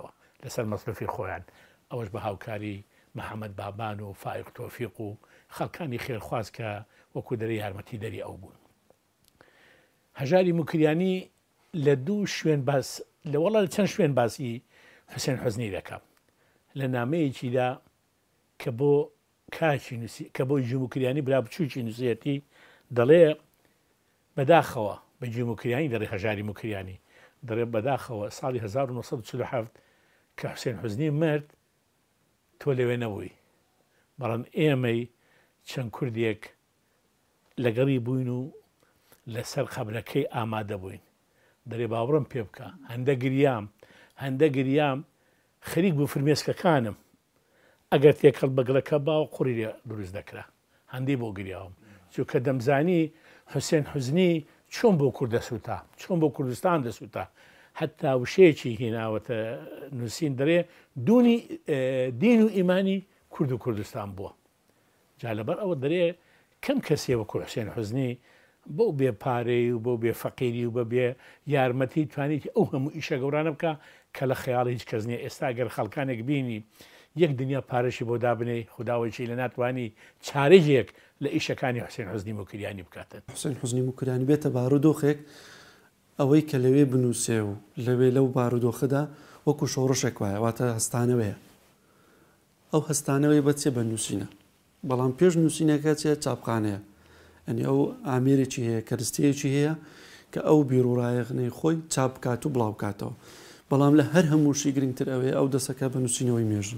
لەسەر مەصرفی خۆیان ئەوەش بە هاوکاری محەممەد بابان و فائق تۆفیق و خەڵکانی خێرخواز کە وەکو دەرەی یارمەتی دەری ئەو بوون. هەژاری موکریانی لە دوو شوێن لە وەڵا چەند شوێن باسی حوسێن حوزنی دەکەم لە نامەیەکیدا کە بۆ کاکی نووسی کە بۆ جموکریانی برا بچووکی نووسەتی دەڵێ بەداخەوە بە جموکریانی دەڕێ هەژاری موکریانی دەڕێ بەداخەوە ساڵی 1947 کە حوسێن حوزنی مرد تۆ لەوێ نەبووی بەڵام ئێمەی چەند کوردێک لەگەڵی بووین و لەسەر خەبرەکەی ئامادە بووین دەرێ باوەڕم پێ بکە هەندە گریام خەریک بوو فرمێسکەکانم ئەگەر تێکەڵ بەگڵەکە باو قوڕی دروست دەکرا هەندی بۆ گریاوم چونکە دەمزانی حوسێن حوزنی چۆن بۆ کوورد دەسووتا چۆن بۆ کوردستان دەسووتا هەتا وشەیەکی هێناوەتە نووسین دەرێ دوونی دین و ئیمانی کورد و کوردستان بووە جا لەبەر ئەوە دەرێ کەم کەسێ وەکو حوسێن حوزنی بۆ بێ پارەی و بۆ بێ فەقیری و بە بێ یارمەتی توانێتی ئەو هەموو ئیشە گەورانە بکە کە لە خەیاڵی هیچ کەس نییە ئێستا گەر خەڵکانێک بینی یەک دنیا پارەشی بۆ دابنێ خداوەیکی لە ناتوانی چارەژێک لە ئیشەکانی حوسێن حوزنی موکریانی بکاتن. حوسێن حوزنی موکریانی بێتە بارودۆخێک ئەوەی کە لەوێ بنووسێ و لەوێ لەو بارودۆخەدا وەکو شۆڕشێک وایە واتە هەستانەوەیە ئەو هەستانەوەی بەچێ بە نووسینە بەڵام پێش نووسینەکە چێ چاپخانەیە ئەنی ئەو ئامێرێکی هەیە کەرستەیەکی هەیە کە ئەو بیرروڕایەغنەی خۆی چاپ بکات و بڵاو بکاتەوە بەڵام لە هەر هەمووشی گرنگتر ئەوەیە ئەو دەسەکە بە نووسینەوەی مێژن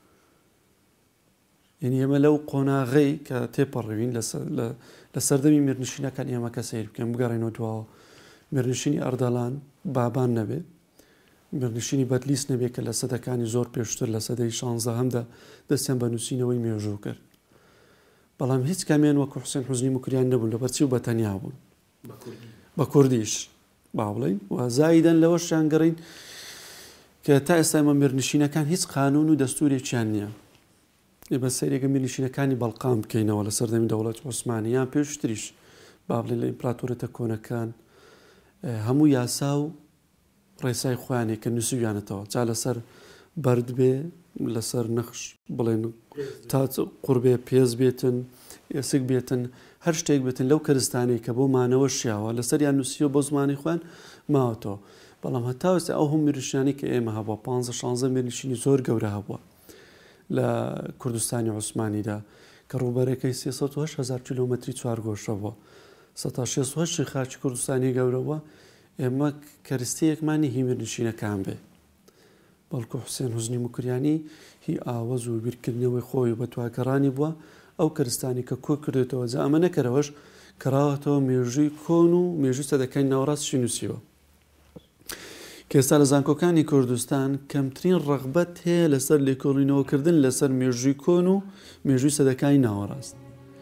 یعنی ئێمە لەو قۆناغەی کە تێپەڕوین لە سەردەمی میرنشینەکان ئێمە کە سیر بکەم بگەڕێنەوە دواوە میرنشینی ئەردەڵان بابان نەبێت میرنشینی بەتلیس نەبێت کە لە سەدەکانی زۆر پێشتر لە سەدەی 16 دەستیان بە نووسینەوەی مێژوو کرد بەڵام هیچ کامیان وەکو حوسێن حوزنی موکریان نەبوون لەبەرچی و بەتەنیا بوون بە کوردیش با بڵین و زایدەن لەوەشیان گەڕین کە تا ئێستا ئێمە میرنشینەکان هیچ قانون و دەستورێکیان نییە بە سەیرێکە میرنشینەکانی بەڵقام بکەینەوە لە سەردەمی دەوڵەت عوسمانیان پێشتریش با بڵێن لە ئیمپراتۆرەتە کۆنەکان هەموو یاسا و ڕێسای خۆیانێک کە نووسویانێتەوە جا لەسەر بەرد بێ لەسەر نەخش بڵێن تا قوربێ پێز بێتن ئێسک بێتن هەر شتێک بێتن لەو کەرستانەی کە بۆ مانەوە شیاوە لەسەریان نووسیوە بۆ زمانی خوێن ماوەتەوە بەڵام هەتاوەستا ئەو هەم میرنشینانی کە ئێمە هەبووە 15-16 میرنشینی زۆر گەورە هەبووە لە کوردستانی عوسمانیدا کە ڕووبەرەکەی 300,000 کیلۆمەتری چوارگۆشە بووە 168 خاچی کوردستانی گەورەوە ئێمە کەرستەیەکمانی هی میرنشینەکان بێ بەڵکو حوسێن حوزنی موکریانی هی ئاوەز و بیرکردنەوەی خۆی بە تواگەڕانی بووە ئەو کەرستانی کە کۆ کردێتەوە جا ئەمە نەکەرەوەش کراوەتەوە مێژووی کۆن و مێژووی سەدەکانی ناوەڕاستشی نووسیوە کە ئێستا لە زانکۆکانی کوردستان کەمترین ڕەغبەت هەیە لەسەر لێکۆڵینەوەکردن لەسەر مێژووی کۆن و مێژووی سەدەکانی ناوەڕاست.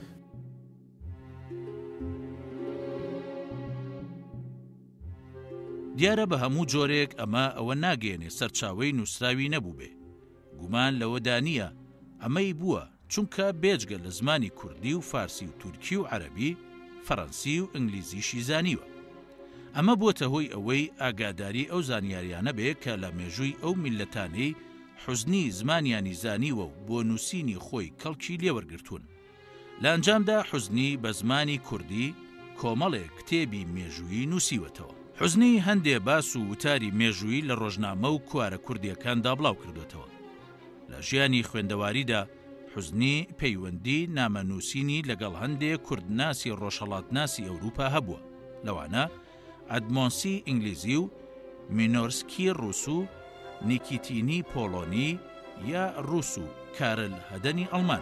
دیارە بە هەموو جۆرێک ئەمە ئەوە ناگەێنێ سەرچاوەی نووسراوی نەبوو بێ گومان لەوەدا نییە ئەمەی بووە چونکە بێجگە لە زمانی کوردی و فارسی و تورکی و عەرەبی فەڕەنسی و ئینگلیزیشی زانیوە ئەمە بووەتە هۆی ئەوەی ئاگاداری ئەو زانیاریانە بێ کە لە مێژووی ئەو میلەتانەی حوزنی زمانیانی زانیوە و بۆ نووسینی خۆی کەڵکی لێوەرگرتوون لە ئەنجامدا حوزنی بە زمانی کوردی کۆمەڵێک کتێبی مێژووی نووسیوەتەوە حوزنی هەندێ باس و وتاری مێژووی لە ڕۆژنامە و کوارە کوردیەکاندا بڵاو کردوێتەوە لە ژیانی خوێندەواریدا حوزنی پەیوەندی نامەنووسینی لەگەڵ هەندێک کوردناسی ڕۆژهەڵاتناسی ئەوروپا هەبووە لەوانە ئەدمۆنسی ئینگلیزی و مینۆرسکی ڕووس و نیکیتینی پۆلۆنی یا ڕووس و کارل هەدەنی ئەڵمان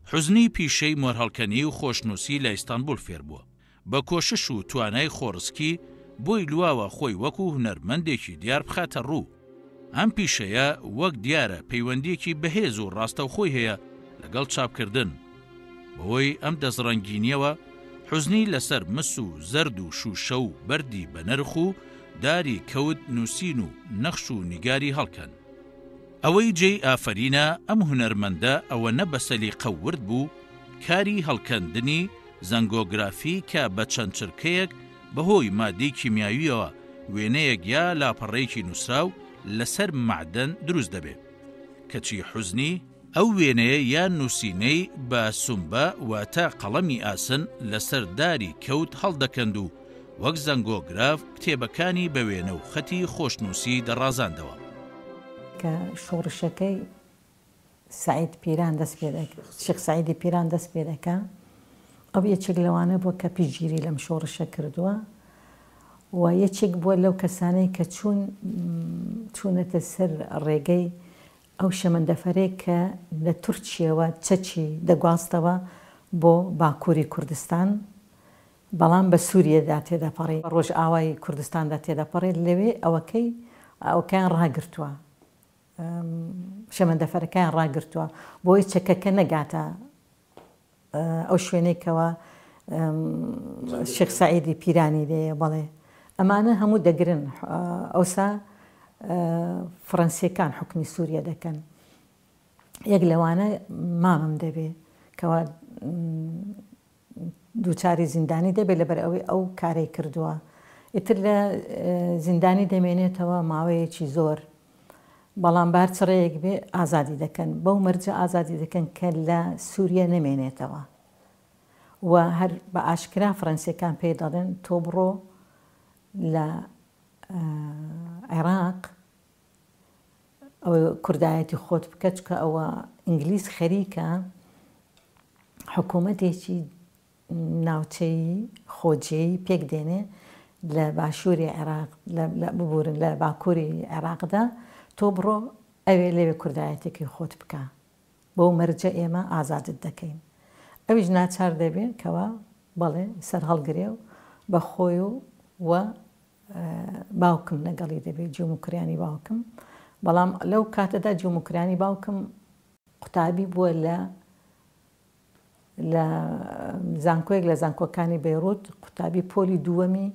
حوزنی پیشەی مۆرهەڵکەنی و خۆشنووسی لە ئیستانبول فێر بووە بە کۆشش و توانای خۆڕسکی بۆی لواوە خۆی وەکو هونەرمەندێکی دیار بخاتە ڕوو ئەم پیشەیە وەک دیارە پەیوەندیەکی بەهێز و ڕاستەوخۆی هەیە لەگەڵ چاپکردن بەهۆی ئەم دەزڕەنگینیەوە حوزنی لەسەر مس و زەرد و شوشە و بەردی بە نرخ و داری کەوت نووسین و نەخش و نیگاری هەڵکەن ئەوەی جێی ئافرینە ئەم هونەرمەندە ئەوە نە بە سەلیقە ورد بوو کاری هەڵکەندنی زەنگۆگرافی کە بە چەند چرکەیەک بەهۆی مادەی کیمیاویەوە وێنەیەک یا لاپەڕەیەکی نووسراو لەسەر معدەن دروست دەبێت کەچی حوزنی ئەو وێنەیە یان نووسینەی بە سومبە واتە قەڵەمی ئاسن لەسەر داری کەوت هەڵدەکەند و وەک زەنگۆگراف کتێبەکانی بە وێنە و خەتی خۆشنووسی دەڕازاندەوە کە شۆڕشەکەی سعید پیران دەست پێ دەکات شێخ سعیدی پیران دەست پێ دەکات ئەو یەکێک لەوانە بووە کە پیشگیری لەم شۆڕشە کردووە و یەکێک بووە لەو کەسانەی کە چوونەتە سەر ڕێگەی ئەو شەمەندەفەرێک کە لە تورکیەوە چەچی دەگواستەوە بۆ باکووری کوردستان بەڵام بە سووریەدا تێدەپەڕی ڕۆژ ئاوای کوردستاندا تێدەپەڕێت لەوێ ئەوەکەیان ڕاگرتووە شەمەندەفەرەکەیان ڕاگرتووە بۆی چەکەکە نەگاتە ئەو شوێنێکەوە شێخ سعیدی پیرانی لێیە بەڵێ ئەمانە هەموو دەگرن ئەوسا فەڕەنسیەکان حکمی سووریا دەکەن یەک لەوانە مامم دەبێ کەوا دووچاری زیندانی دەبێت لەبەر ئەوەی ئەو کارەی کردووە ئیتر لە زیندانی دەمێنێتەوە ماوەیەکی زۆر بەڵام بار چڕەیەک بێ ئازادی دەکەن بەو مەرجە ئازادی دەکەن کە لە سووریا نەمێنێتەوە و هەر بە ئاشکرا فەڕەنسیەکان پێی دەڵێن تۆ بڕۆ لە عێراق ئەوە کوردایەتی خۆت بکە چکە ئەوە ئینگلیز خەریکە حکوومەتێکی ناوچەی خۆجێی پێک دێنێ لە باشووری عێراق ببورن لە باکووری عێراقدا تۆ بڕۆ ئەوێ لەوێ کوردایەتێکی خۆت بکە بەو مەرجە ئێمە ئازادت دەکەین ئەویش ناچار دەبێت کەوا بەڵێ سەر هەڵگرێ و بە خۆی و باوکم لەگەڵی دەبێت جوموکریانی باوکم بەڵام لەو کاتەدا جوموکریانی باوکم قوتابی بووە لە زانکۆیەک لە زانکۆکانی بەیڕوت قوتابی پۆلی دووەمی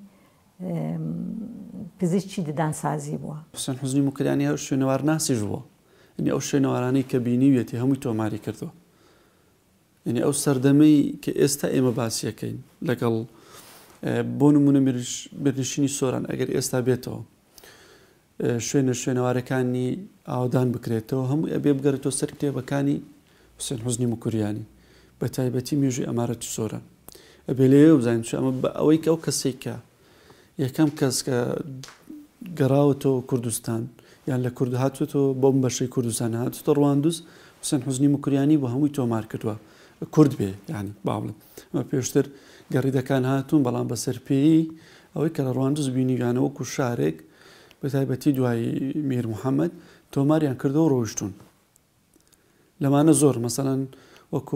پزیشکی ددانسازی بووە حوسێن حوزنی موکریانی هەر شوێنەوار ناسیش بووە ئەو شوێنەوارانەی کە بینیوێتی هەمووی تۆماری کردووە ئەو سەردەمەی کە ئێستا ئێمە باسیەکەین لەگەڵ بۆ نمونە بەرنشینی سۆران ئەگەر ئێستا بێتەوە شوێنەوارەکانی ئاودان بکرێتەوە هەموو ئەبێ بگەرێتەوە سەر کتێبەکانی حوسێن حوزنی موکریانی بە تایبەتی مێژووی ئەمارەتی سۆران ئەبێ لێوێ بزانین ئەمە بە ئەوەی کە ئەو کەسێکە یەکەم کەس کە گەڕاوەتەوە کوردستان یان لە کورد هاتوێتەوە بۆم بەشەی کوردستان هاتوتە ڕواندوس حوسێن حوزنی موکریانی بۆ هەمووی تۆمار کردووە کورد بێ یعنی باڵم ئەمە پێشتر گەڕیدەکان هاتوون بەڵام بەسەر پێی ئەوەی کە لە ڕواندوس بینیویانە وەکو شارێک بە تایبەتی دوای میر محەممەد تۆماریان کردەوە ڕۆیشتون لەمانە زۆر مەسەڵەن وەکو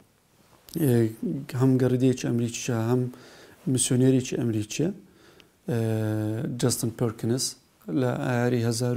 هەم گەڕیدەیەکی ئەمریکیە هەم میسیۆنێرێکی ئەمریکیە جەستن پەرکنس لە ئایاری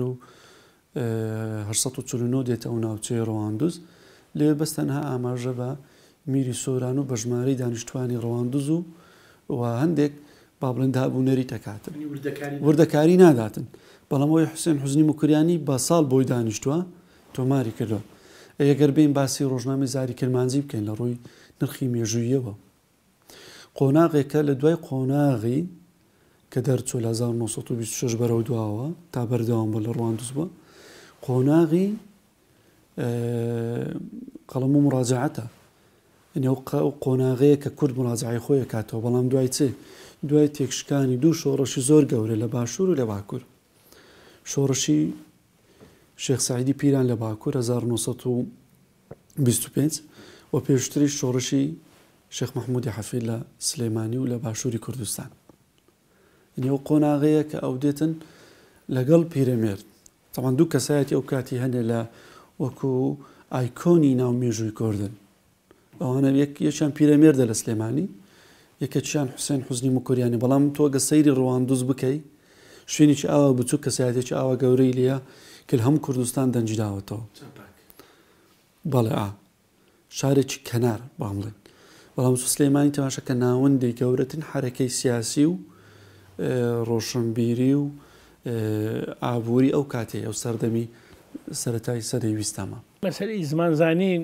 1949 دێتە ئەو ناوچەی ڕواندوس لێ بەستەنها ئاماژە بە میری سۆران و بە ژمارەی دانیشتوانی ڕواندوز و هەندێک با بڵند هەبوونەری تەکاتن وردەکاری ناداتن بەڵام ئەوەی حوسێن حوزنی موکریانی بە ساڵ بۆی دانیشتووە تۆماری کردووە ئەگەر بین باسی ڕۆژنامەی زاری کرمانجی بکەین لە ڕووی نرخی مێژوویەوە قۆناغێکە لە دوای قۆناغی کە دەرچوو لە 1926 بەرەو دواوە تا بەردەوام بە لە ڕواندوس بووە قۆناغی قەڵەم و مڕاجعەتە ئەو قۆناغەیە کە کورد مڕاجعی خۆی کاتەوە بەڵام دوای چێ دوای تێکشکانی دوو شۆڕەشی زۆر گەورە لە باشوور و لە باکوور شۆڕشی شێخ سعیدی پیران لە باکوور 1925 و پێشتری شۆڕشی شێخ محمودی حەفید لە سلێمانی و لە باشووری کوردستان ئەو قۆناغەیە کە ئەو دێتن لەگەڵ پیرەمێرد تەمان دوو کەسایەتی ئەو کاتی هەنێ لە وەکو ئایکۆنی ناو مێژووی کوردن ئەوانە یەکیان پیرەمێردە لە سلێمانی، یەکەچیان حوسێن حوزنی موکوریانی. بەڵام تۆ گە سەیری ڕواندوز بکەی شوێنێکی ئاوا بچوو کەسایەتێکی ئاوا گەورەی لێە کە هەموو کوردستان دەنجداوەتەوە. بەڵێ شارێکی کەنار بامڵێن. بەڵام سلێمانی تەماشەکە ناوەندی گەورەترین حرەکەی سیاسی و ڕۆشنبیری و ئابووری ئەو کاتێ ئەو سەردەمی سەرەتای سەدەی 20ەمە. مەسەلەی زمانزانین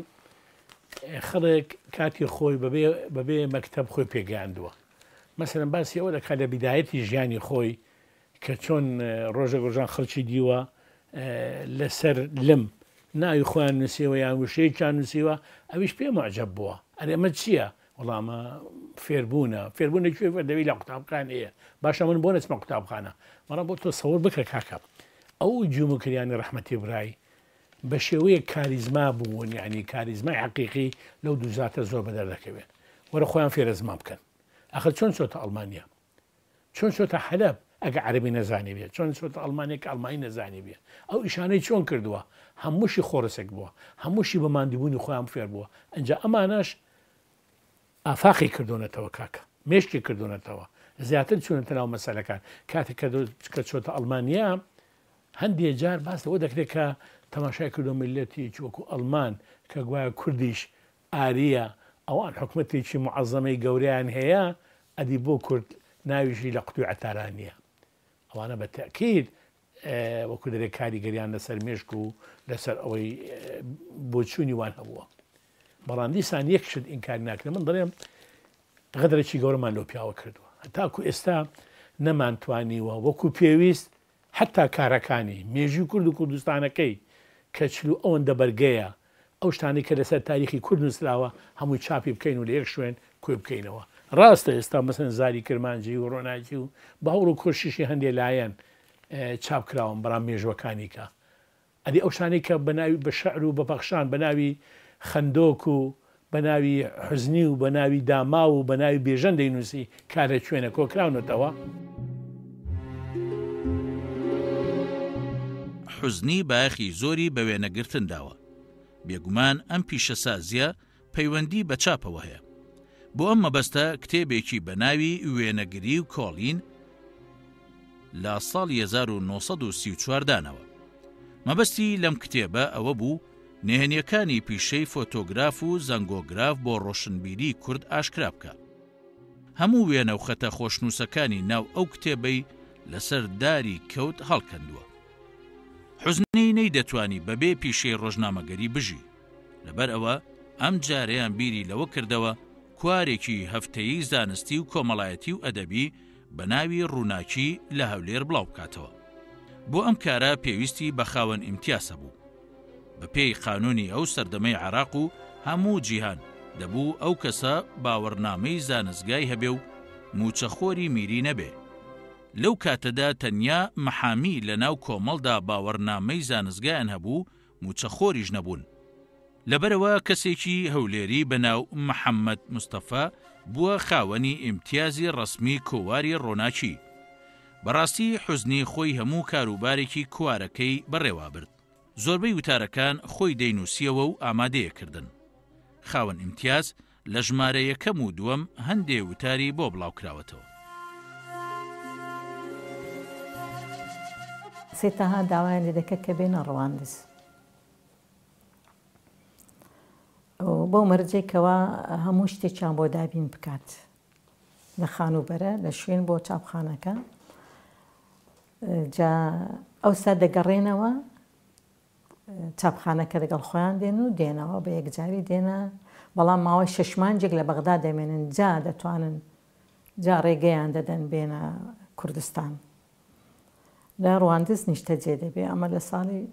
خەڵک کاتی خۆی بەبێ مەکتەب خۆی پێگەیاندووە. مەسەلەن باسی ئەوە دەکات لە بیدایەتی ژیانی خۆی کە چۆن ڕۆژە گۆژان خەڵکی دیوە لەسەر لم ناوی خۆیان نووسیەوە یان وشەیەکیان نووسیوە، ئەویش پێ معجەب بووە. ئەمە چییە؟ وەڵامە فێربوونە کوێ دەوی لە قوتابخان هەیە. باشە من بۆ نەچمە قوتابخانە، مەڕە بۆ تۆ سەور بکە کاکە. ئەو جومکریانی ڕەحمەتی برای بە شێوەیە کاریزما بوون، یعنی کاریزمای حەقیقی لەو دوو زاتە زۆر بەدەر دەکەوێت. وەرە خۆیان فێرەزما بکەن. ئەخر چۆن چۆتە ئەڵمانیا؟ چۆن چۆتە حەلەب ئەگە عەرەبی نەزانی بێت؟ چۆن چۆتە ئەڵمانیا کە ئەڵمانی نەزانی بێت؟ ئەو ئیشانەی چۆن کردووە؟ هەمووشی خۆرسێک بووە، هەمووشی بە ماندووبوونی خۆیان فێر بووە. ئەنجا ئەمانەش ئافاقی کردوونەتەوە کاکە، مێشکی کردوونەتەوە، زیاتر چوونەتە ناو مەسەلەکان. کاتێک کە چۆتە ئەڵمانیا هەندێک جار باس لەوە دەکرێت کە تەماشای کردو میلەتێکی وەکو ئەڵمان کە گوایە کوردیش ئاریە، ئەوان حکومەتێکی معەزەمەی گەورەیان هەیە، ئەدی بۆ کورد ناویشی لە قوتوی عەتارانیە. ئەوانە بە تەکید وەکو دەرێ کاریگەریان لەسەر مێشک و لەسەر ئەوەی بۆچوونی وان هەبووە. بەڵام دیسان یەک شت ئینکاری ناکرێت. من دەڵێم غەدرێکی گەورەمان لەو پیاوە کردووە، هەتاکو ئێستا نەمانتوانیوە وەکو پێویست حتا کارەکانی مێژوی کورد و کوردستانەکەی کە چلو ئەوەندە بەرگەیە ئەو شتانی کە لەسەر تاریخی کورد نووسراوە هەمووی چاپی بکەین و لە یەک شوێن کوێ بکەینەوە. ڕاستە ئێستا مەسەن زاری کرمانجی و ڕۆناجی و باوڕ و کۆشیشی هەندێک لایەن چاپ کراون بەڕام مێژوەکانی کە ئەدی ئەو شتانەی کە بەناوی بە شەعر و بەپەخشان بەناوی خەندۆک و بەناوی حوزنی و بەناوی داما و بەناوی بێژەن دەینووسی کارە کوێنە کۆکراونەتەوە. حوزنی بایەخی زۆری بە وێنەگرتن داوە. بێگومان ئەم پیشەسازیە پەیوەندی بە چاپەوە هەیە. بۆ ئەم مەبەستە کتێبێکی بە ناوی وێنەگری و کۆڵین لە ساڵی 1934 دانەوە. مەبەستی لەم کتێبە ئەوە بوو نهێنیەکانی پیشەی فۆتۆگراف و زەنگۆگراف بۆ ڕۆشنبیری کورد ئاشکرا بکە. هەموو وێنە و خەتە خۆشنووسەکانی ناو ئەو کتێبەی لەسەر داری کەوت هەڵکەندووە. حوزنی نەیدەتوانی بەبێ پیشەی ڕۆژنامەگەری بژی. لەبەر ئەوە ئەم جارەیان بیری لەوە کردەوە کوارێکی هەفتەیی زانستی و کۆمەڵایەتی و ئەدەبی بە ناوی ڕووناکی لە هەولێر بڵاو بکاتەوە. بۆ ئەم کارە پێویستی بە خاوەن ئیمتیاسە بوو. بە پێی قانونی ئەو سەردەمەی عێراق و هەموو جیهان دەبوو ئەو کەسە باوەڕنامەی زانستگای هەبێ و موچەخۆری میری نەبێ. لەو کاتەدا تەنیا مەحامی لە ناو کۆمەڵدا باوەڕنامەی زانستگایان هەبوو، موچەخۆریش نەبوون. لەبەرەوە کەسێکی هەولێری بەناو محەممەد مستەفا بووە خاوەنی ئیمتیازی ڕسمی کۆواری ڕۆناچی. بەڕاستی حوزنی خۆی هەموو کاروبارێکی کوارەکەی بەڕێوا برد. زۆربەی وتارەکان خۆی دەینووسیەوە و ئامادەیەکردن. خاوەن ئیمتیاز لە ژمارە یەکەم و دووەم هەندێ وتاری بۆ بڵاوکراوەتەوە. سێتاها داوایان لێ دەکە کە بێنە ڕەواندز. بۆ مەرجێکەوە هەموو شتێکیان بۆ دابین بکات لە خانوبەرە لە شوێن بۆ چاپخانەکە. جا ئەوسا دەگەڕێنەوە چاپخانەکە لەگەڵ خۆیان دێن و دێنەوە بە یەکجاری دێنە، بەڵام ماوەی 6 مانجێک لە بەغدا دەمێنن، جا دەتوانن جا ڕێگەیان دەدەن بێنە کوردستان. لە ڕواندز نیشتە جێ دەبێ. ئەمە لە ساڵی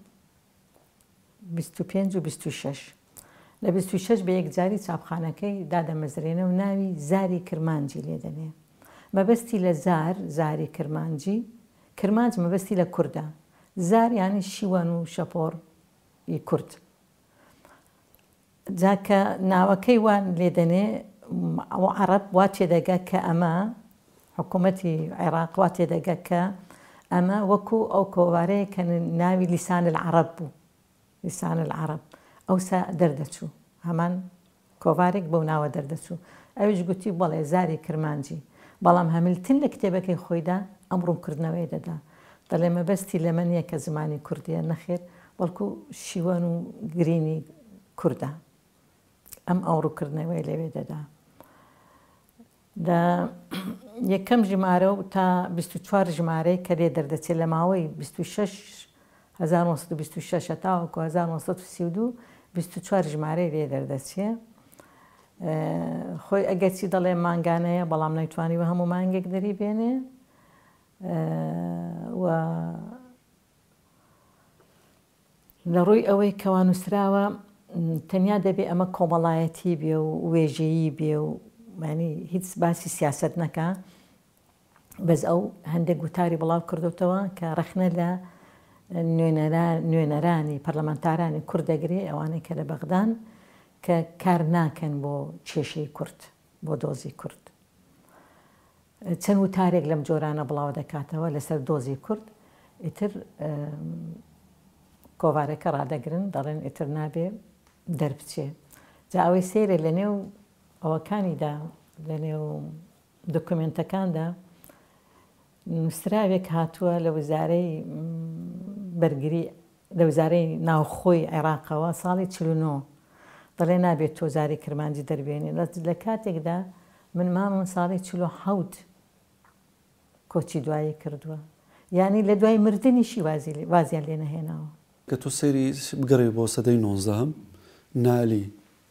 25 و 26. لە 26 بە یەکجاری چاپخانەکەی دادەمەزرێنە و ناوی زاری کرمانجی لێدەنێ. مەبەستی لە زاری کرمانجی، کرمانج مەبەستی لە کووردە، زار یانی شیوەن و شەپۆڕی کورد. جاکە ناوەکەی وان لێدەنێ ئەو عەرەب وا تێدەگا کە ئەمە حکوومەتی عێراق وا تێدەگا کە ئەمە وەکو ئەو کۆوارەیە کە ناوی لیسان العەرەب بوو، لیسان العەرەب. ئەوسا دەردەچوو هەمان کۆڤارێک بەو ناوە دەردەچوو ئەویش گوتی بەڵێ زاری کرمانجی بەڵام هەمیلتن لە کتێبەکەی خۆیدا ئەم ڕوونکردنەوەی دەدا دەڵێ مەبەستی لەمە نییە کە زمانی کوردیە نەخێر بەڵکو شیوەن و گرینی کووردە ئەم ئەو ڕووکردنەوەی لەوێ دەدا یەکەم ژمارە و تا 24 ژمارەی کە لێ دەردەچێت لە ماوەی 1926 تاوەکو 1932 24 ژمارەی لێ دەردەچێت خۆی ئەگەرچی دەڵێ مانگانەیە بەڵام نەیتوانیوە هەموو مانگێک دەری بێنێ و لە ڕووی ئەوەی کەوا نووسراوە تەنیا دەبێ ئەمە کۆمەڵایەتی بێ و وێژەیی بێ و ینی هیچ باسی سیاست نەکە بەس ئەو هەندێک گوتاری بڵاو کردوتەوە کە ڕەخنە لە نوێنەرانی پەرلەمانتارانی کورد دەگرێ ئەوانەی کە لە بەغدان کە کار ناکەن بۆ کێشەی کورد بۆ دۆزی کورد چەند وتارێک لەم جۆرانە بڵاو دەکاتەوە لەسەر دۆزی کورد ئیتر کۆڤارەکە ڕادەگرن دەڵێن ئیتر نابێ دەربچێ جا ئەوەی سەیرە لە نێو ئەوەکانیدا لە نێو دۆکومنتەکاندا نووسراوێک هاتووە لە وزارەی بەرگری لە وزارەی ناوخۆی عێراقەوە ساڵی 49 دەڵێ نابێت تۆ زاری کرمانجی دەربێنێ لە کاتێکدا من مامەم ساڵی 47 کۆچی دوایی کردووە یعنی لە دوای مردنیشی وازیان لێ نەهێناوە کە تۆ سەیری بگەڕێ بۆ سەدەی 19 نالی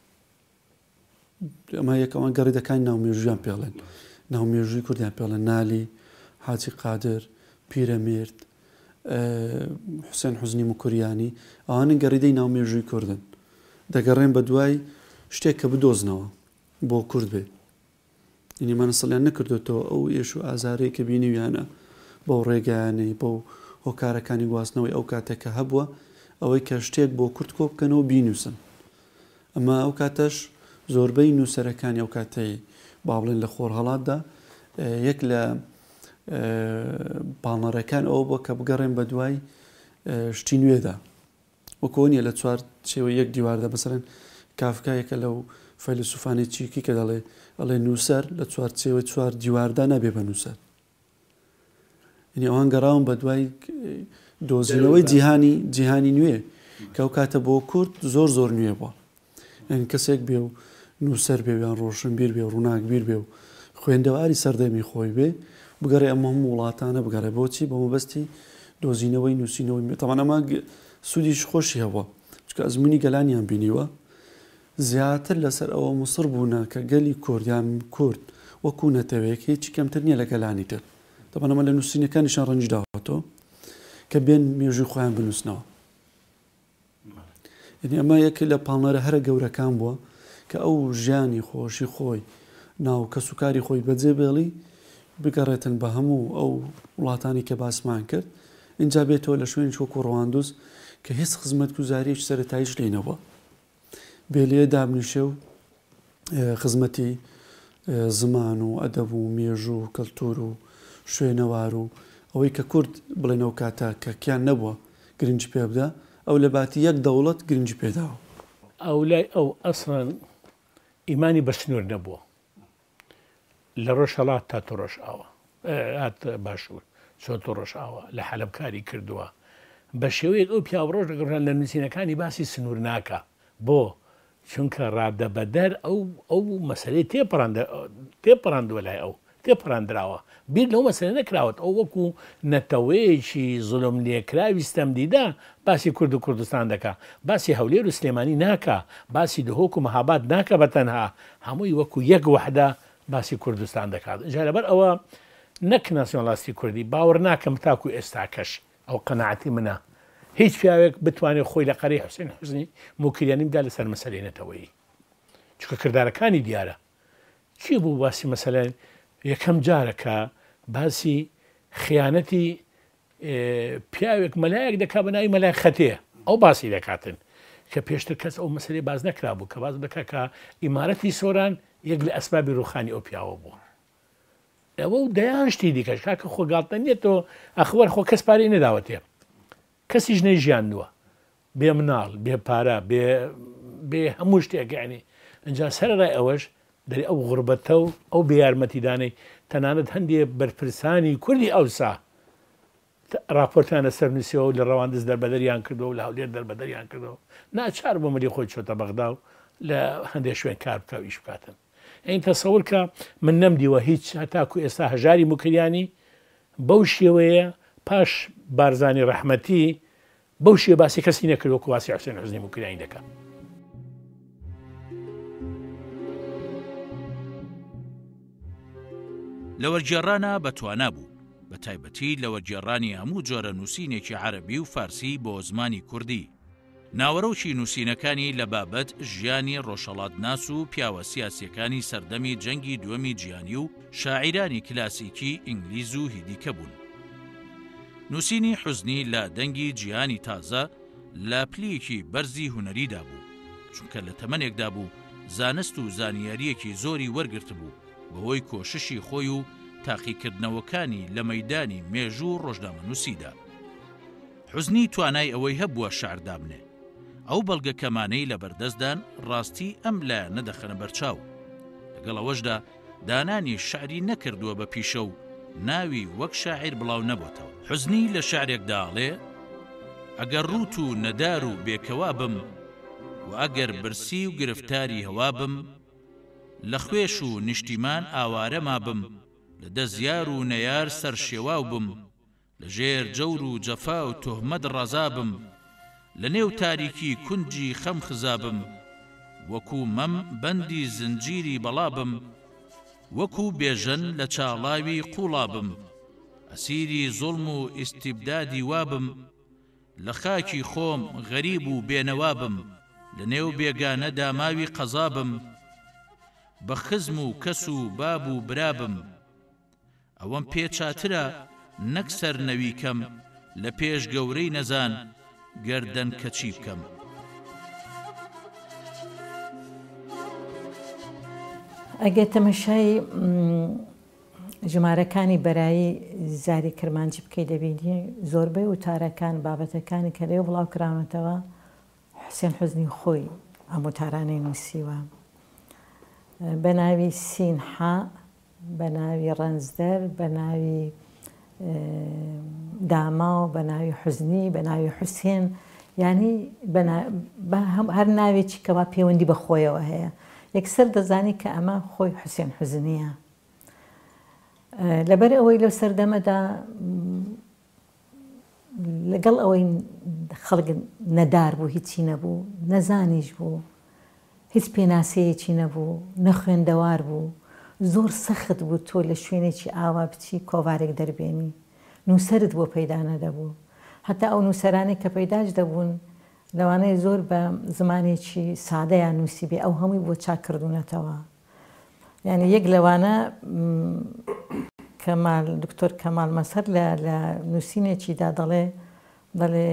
ئەمە یەکەوە گەڕیدەکانی ناومێژویان پێڵێن ناومێژووی کوردیان پێڵێن نالی حاجی قادر پیرەمێرد حوسێن حوزنی موکوریانی ئەوانن گەڕیدەی ناومێژووی کوردن دەگەڕێن بە دوای شتێک کە بدۆزنەوە بۆ کورد بێ ئینیمانە سەڵیان نەکردوێتەوە ئەو ئێش و ئازارەی کە بینیویانە بۆ ڕێگەیانەی بۆ هۆکارەکانی گواستنەوەی ئەو کاتێکە هەبووە ئەوەی کە شتێک بۆ کورد کۆ بکەنەوە بینوسن ئەمە ئەو کاتەش زۆربەی نووسەرەکانی ئەو کاتەی با بڵێن لە خۆر هەڵاتدا یەک لە پاڵنەرەکان ئەوە بۆ کە بگەڕێن بە دوای شتی نوێدا وەکۆ نیە لە چوار چێوە یەک دیواردا بەسەرەن کافکایەکە لەو فەیلسوفانی چیکی کە دەڵێ نووسەر لە چوار چێوە چوار دیواردا نەبێ بە نووسەر یعنی ئەوان گەڕاون بە دوای دۆزینەوەی جیهانی نوێ کە ئەو کاتە بۆ کورد زۆر زۆر نوێ بووە یعنی کەسێک بێ و نووسەر بێ یان ڕۆشنبیر بێ و ڕووناکبیر بێ و خوێندەواری سەردەمی خۆی بێ بگەڕێ ئەمە هەموو وڵاتانە بگەڕێ بۆچی بە مەبەستی دۆزینەوەی نووسینەوەی تەمان ئەمە سوودیش خۆشی هەبووە چکە ئەزمموی گەلانیان بینیوە زیاتر لەسەر ئەوە مووسڕ بوونە کە گەلی کوردیان کورد وەکو نەتەوەیەک هیچی کەمتر نییە لە گەلانی تر تەمان ئەمە لە نووسینەکانیشان ڕەنج داوەتەوە کە بێن مێژووی خۆیان بنووسنەوە یعنی ئەمە یەکە لە پاڵنەرە هەرە گەورەکان بووە کە ئەو ژیانی خۆشی خۆی ناو کەسوکاری خۆی بەجێ بێڵی بگەڕێتن بە هەموو ئەو وڵاتانی کە باسمان کرد اینجا بێتەوە لە شوێن وەکو ڕەواندوز کە هیچ خزمەت گوزاریەکی سەرەتاییش لێنەوە بێلێ دابنیشە و خزمەتی زمان و ئەدەب و مێژوو و کەلتور و شوێنەوار و ئەوەی کە کورد بڵێنەوە کاتە کە کیان نەبووە گرنج پێ بدە ئەو لە باتی یەک دەوڵەت گرنجی پێداوە ئەو لای ئەو ئەسڵەن ئیمانی بە سنوور نەبووە لە ڕۆژهەڵات تا تۆ ڕۆژ ئاوە هات باشوور چۆن تۆ ڕۆژ ئاوە لە حەلەبکاری کردووە بە شێوەیەک ئەو پیاوڕۆژ دەگەڕان لە نووسینەکانی باسی سنوور ناکە بۆ چونکە ڕادەبەدەر ئەو مەسەلەی تێپەڕاندووە لای ئەو تێپەڕاندراوە بیر لەو مەسەلە نەکراوەت ئەو وەکو نەتەوەیەکی زوڵم لێکراوی ستەمدیدا باسی کورد و کوردستان دەکا باسی هەولێر و سلێمانی ناکە باسی دهۆک و مەهاباد ناکە بەتەنها هەمووی وەکو یەک وەحدە باسی کوردستان دەکات جا لەبەر ئەوە نەک ناسیۆنالیستی کوردی باوەڕ ناکەم تاکو ئێستاکەش ئەو قەناعەتی منە هیچ پیاوێک بتوانێت خۆی لە قەرەی حوسێن حوزنی موکریانی بدا لەسەر مەسەلەی نەتەوەیی چونکە کردارەکانی دیارە چی بوو باسی مەسەلەن یەکەم جارەکە باسی خیانەتی پیاوێک مەلایەک دەکا بە ناوی مەلای خەتەیە ئەو باسی دەکاتن کە پێشتر کەس ئەو مەسەلەی باز نەکرا بوو کە باز دەکا کە ئیمارەتی سۆران یەک لە ئەسبابی ڕوخانی ئەو پیاوە بووە ئەوە و دەیان شتی دیکەش کاکە خۆگاڵتە نیێتەوە ئەخبەر خۆ کەس پارەی نەداوەتێ کەسیش نەی ژیاندووە بێ مناڵ بێ پارە بێ هەموو شتێک یعنی ئەجا سەرڕای ئەوەش دەری ئەو غوربەتە و ئەو بێیارمەتیدانەی تەنانەت هەندێک بەرپرسانی کوردی ئەوسا راپۆرتانە سەرنووسیەوە لە ڕەواندز دەربەدەریان کردەوە لە هەولێر دەربەدەریان کردەوە ناچار بۆ مەلی خۆی چۆتە بەغدا و لە هەندێک شوێن کار بکە و ئیش بکاتن ئەین تەسەور کە من نەمدیوە هیچ هەتاکو ئێستا هەژاری موکریانی بەو شێوەیە پاش بارزانی ڕەحمەتی بەو شێ باسی کەسی نەکردوەکو واسی حوسێن حوزنی موکریانی دەکات. لە وەرگێڕانە بەتوانا بوو بە تایبەتی لە وەرگێڕانی هەموو جۆرە نووسینێکی عەرەبی و فارسی بۆ زمانی کوردی ناوەڕۆکی نووسینەکانی لە بابەت ژیانی ڕۆژهەڵاتناس و پیاوە سیاسیەکانی سەردەمی جەنگی دووەمی جیهانی و شاعیرانی کلاسیکی ئینگلیز و هیدیکە بوون. نووسینی حوزنی لە دەنگی جیهانی تازە لە پلەیەکی بەرزی هونەریدا بوو چونکە لە تەمەنێکدا بوو زانست و زانیاریەکی زۆری وەرگرت بوو بەهۆی کۆششی خۆی و تاقیکردنەوەکانی لە مەیدانی مێژوو ڕۆژنامەنووسیدا. حوزنی توانای ئەوەی هەبووە شەعر دابنێ ئەو بەڵگە کەمانەی لە بەردەستدان ڕاستی ئەم لایە نەدەخەنە بەرچاو لەگەڵ ئەوەشدا دانانی شعری نەکردووە بە پیشە و ناوی وەک شاعیر بڵاو نەبووتەوە. حوزنی لە شعرێکداڵێ ئەگەر ڕوت و نەدار و بێکەوا بم و ئەگەر برسی و گرفتاری هەوا بم لە خوێش و نیشتیمان ئاوارە مابم لە دەزیار و نەیار سەرشێواو بم لە ژێر جەور و جەفا و تۆهمەت ڕەزابم لە نێو تاریکی کونجی خەم خزابم وەکو مەم بەندی زنجیری بەڵابم وەکو بێژەن لە چاڵاوی قوڵابم ئەسیری زوڵم و ئیستیبدادی وابم لە خاکی خۆم غەریب و بێنەوابم لە نێو بێگانەدا ماوی قەزابم بە خزم و کەس و باب و برابم ئەوەم پێچاترە نەک سەرنەویکەم لە پێش گەورەی نەزان گەردەن کەچی بکەم. ئەگە تەمەشای ژمارەکانی بەرایی زاری کرمانجی بکەی دەبینی زۆربەی وتارەکان بابەتەکانی کە لێو بڵاو کراونەتەوە حوسێن حوزنی خۆی ئەم وتارانەی نووسیوە بە ناوی سینحا بە ناوی ڕەنزدەر بە ناوی داما و بە ناوی حوزنی بە ناوی حوسێن ینی هەر ناوێکی کەوا پەیوەندی بە خۆیەوە هەیە یەکسەر دەزانی کە ئەمە خۆی حوسێن حوزنیە. لەبەر ئەوەی لەو سەردەمەدا لەگەڵ ئەوەی خەڵک نەدار بوو هیچی نەبوو نەزانیش بوو هیچ پێناسەیەکی نەبوو نەخوێندەوار بوو زۆر سەخت بوو تۆ لە شوێنێکی ئاوا بچی کۆڤارێک دەربێنی نووسەرت بۆ پەیدا نەدەبوو هەتا ئەو نووسەرانێک کە پەیداش دەبوون لەوانەیە زۆر بە زمانێکی سادەیان نووسی بێ ئەو هەمووی بۆ چاکردوونەتەوە. یعنی یەک لەوانە دکتۆر کەمال مەسەر لە نووسینێکیدا دەڵێ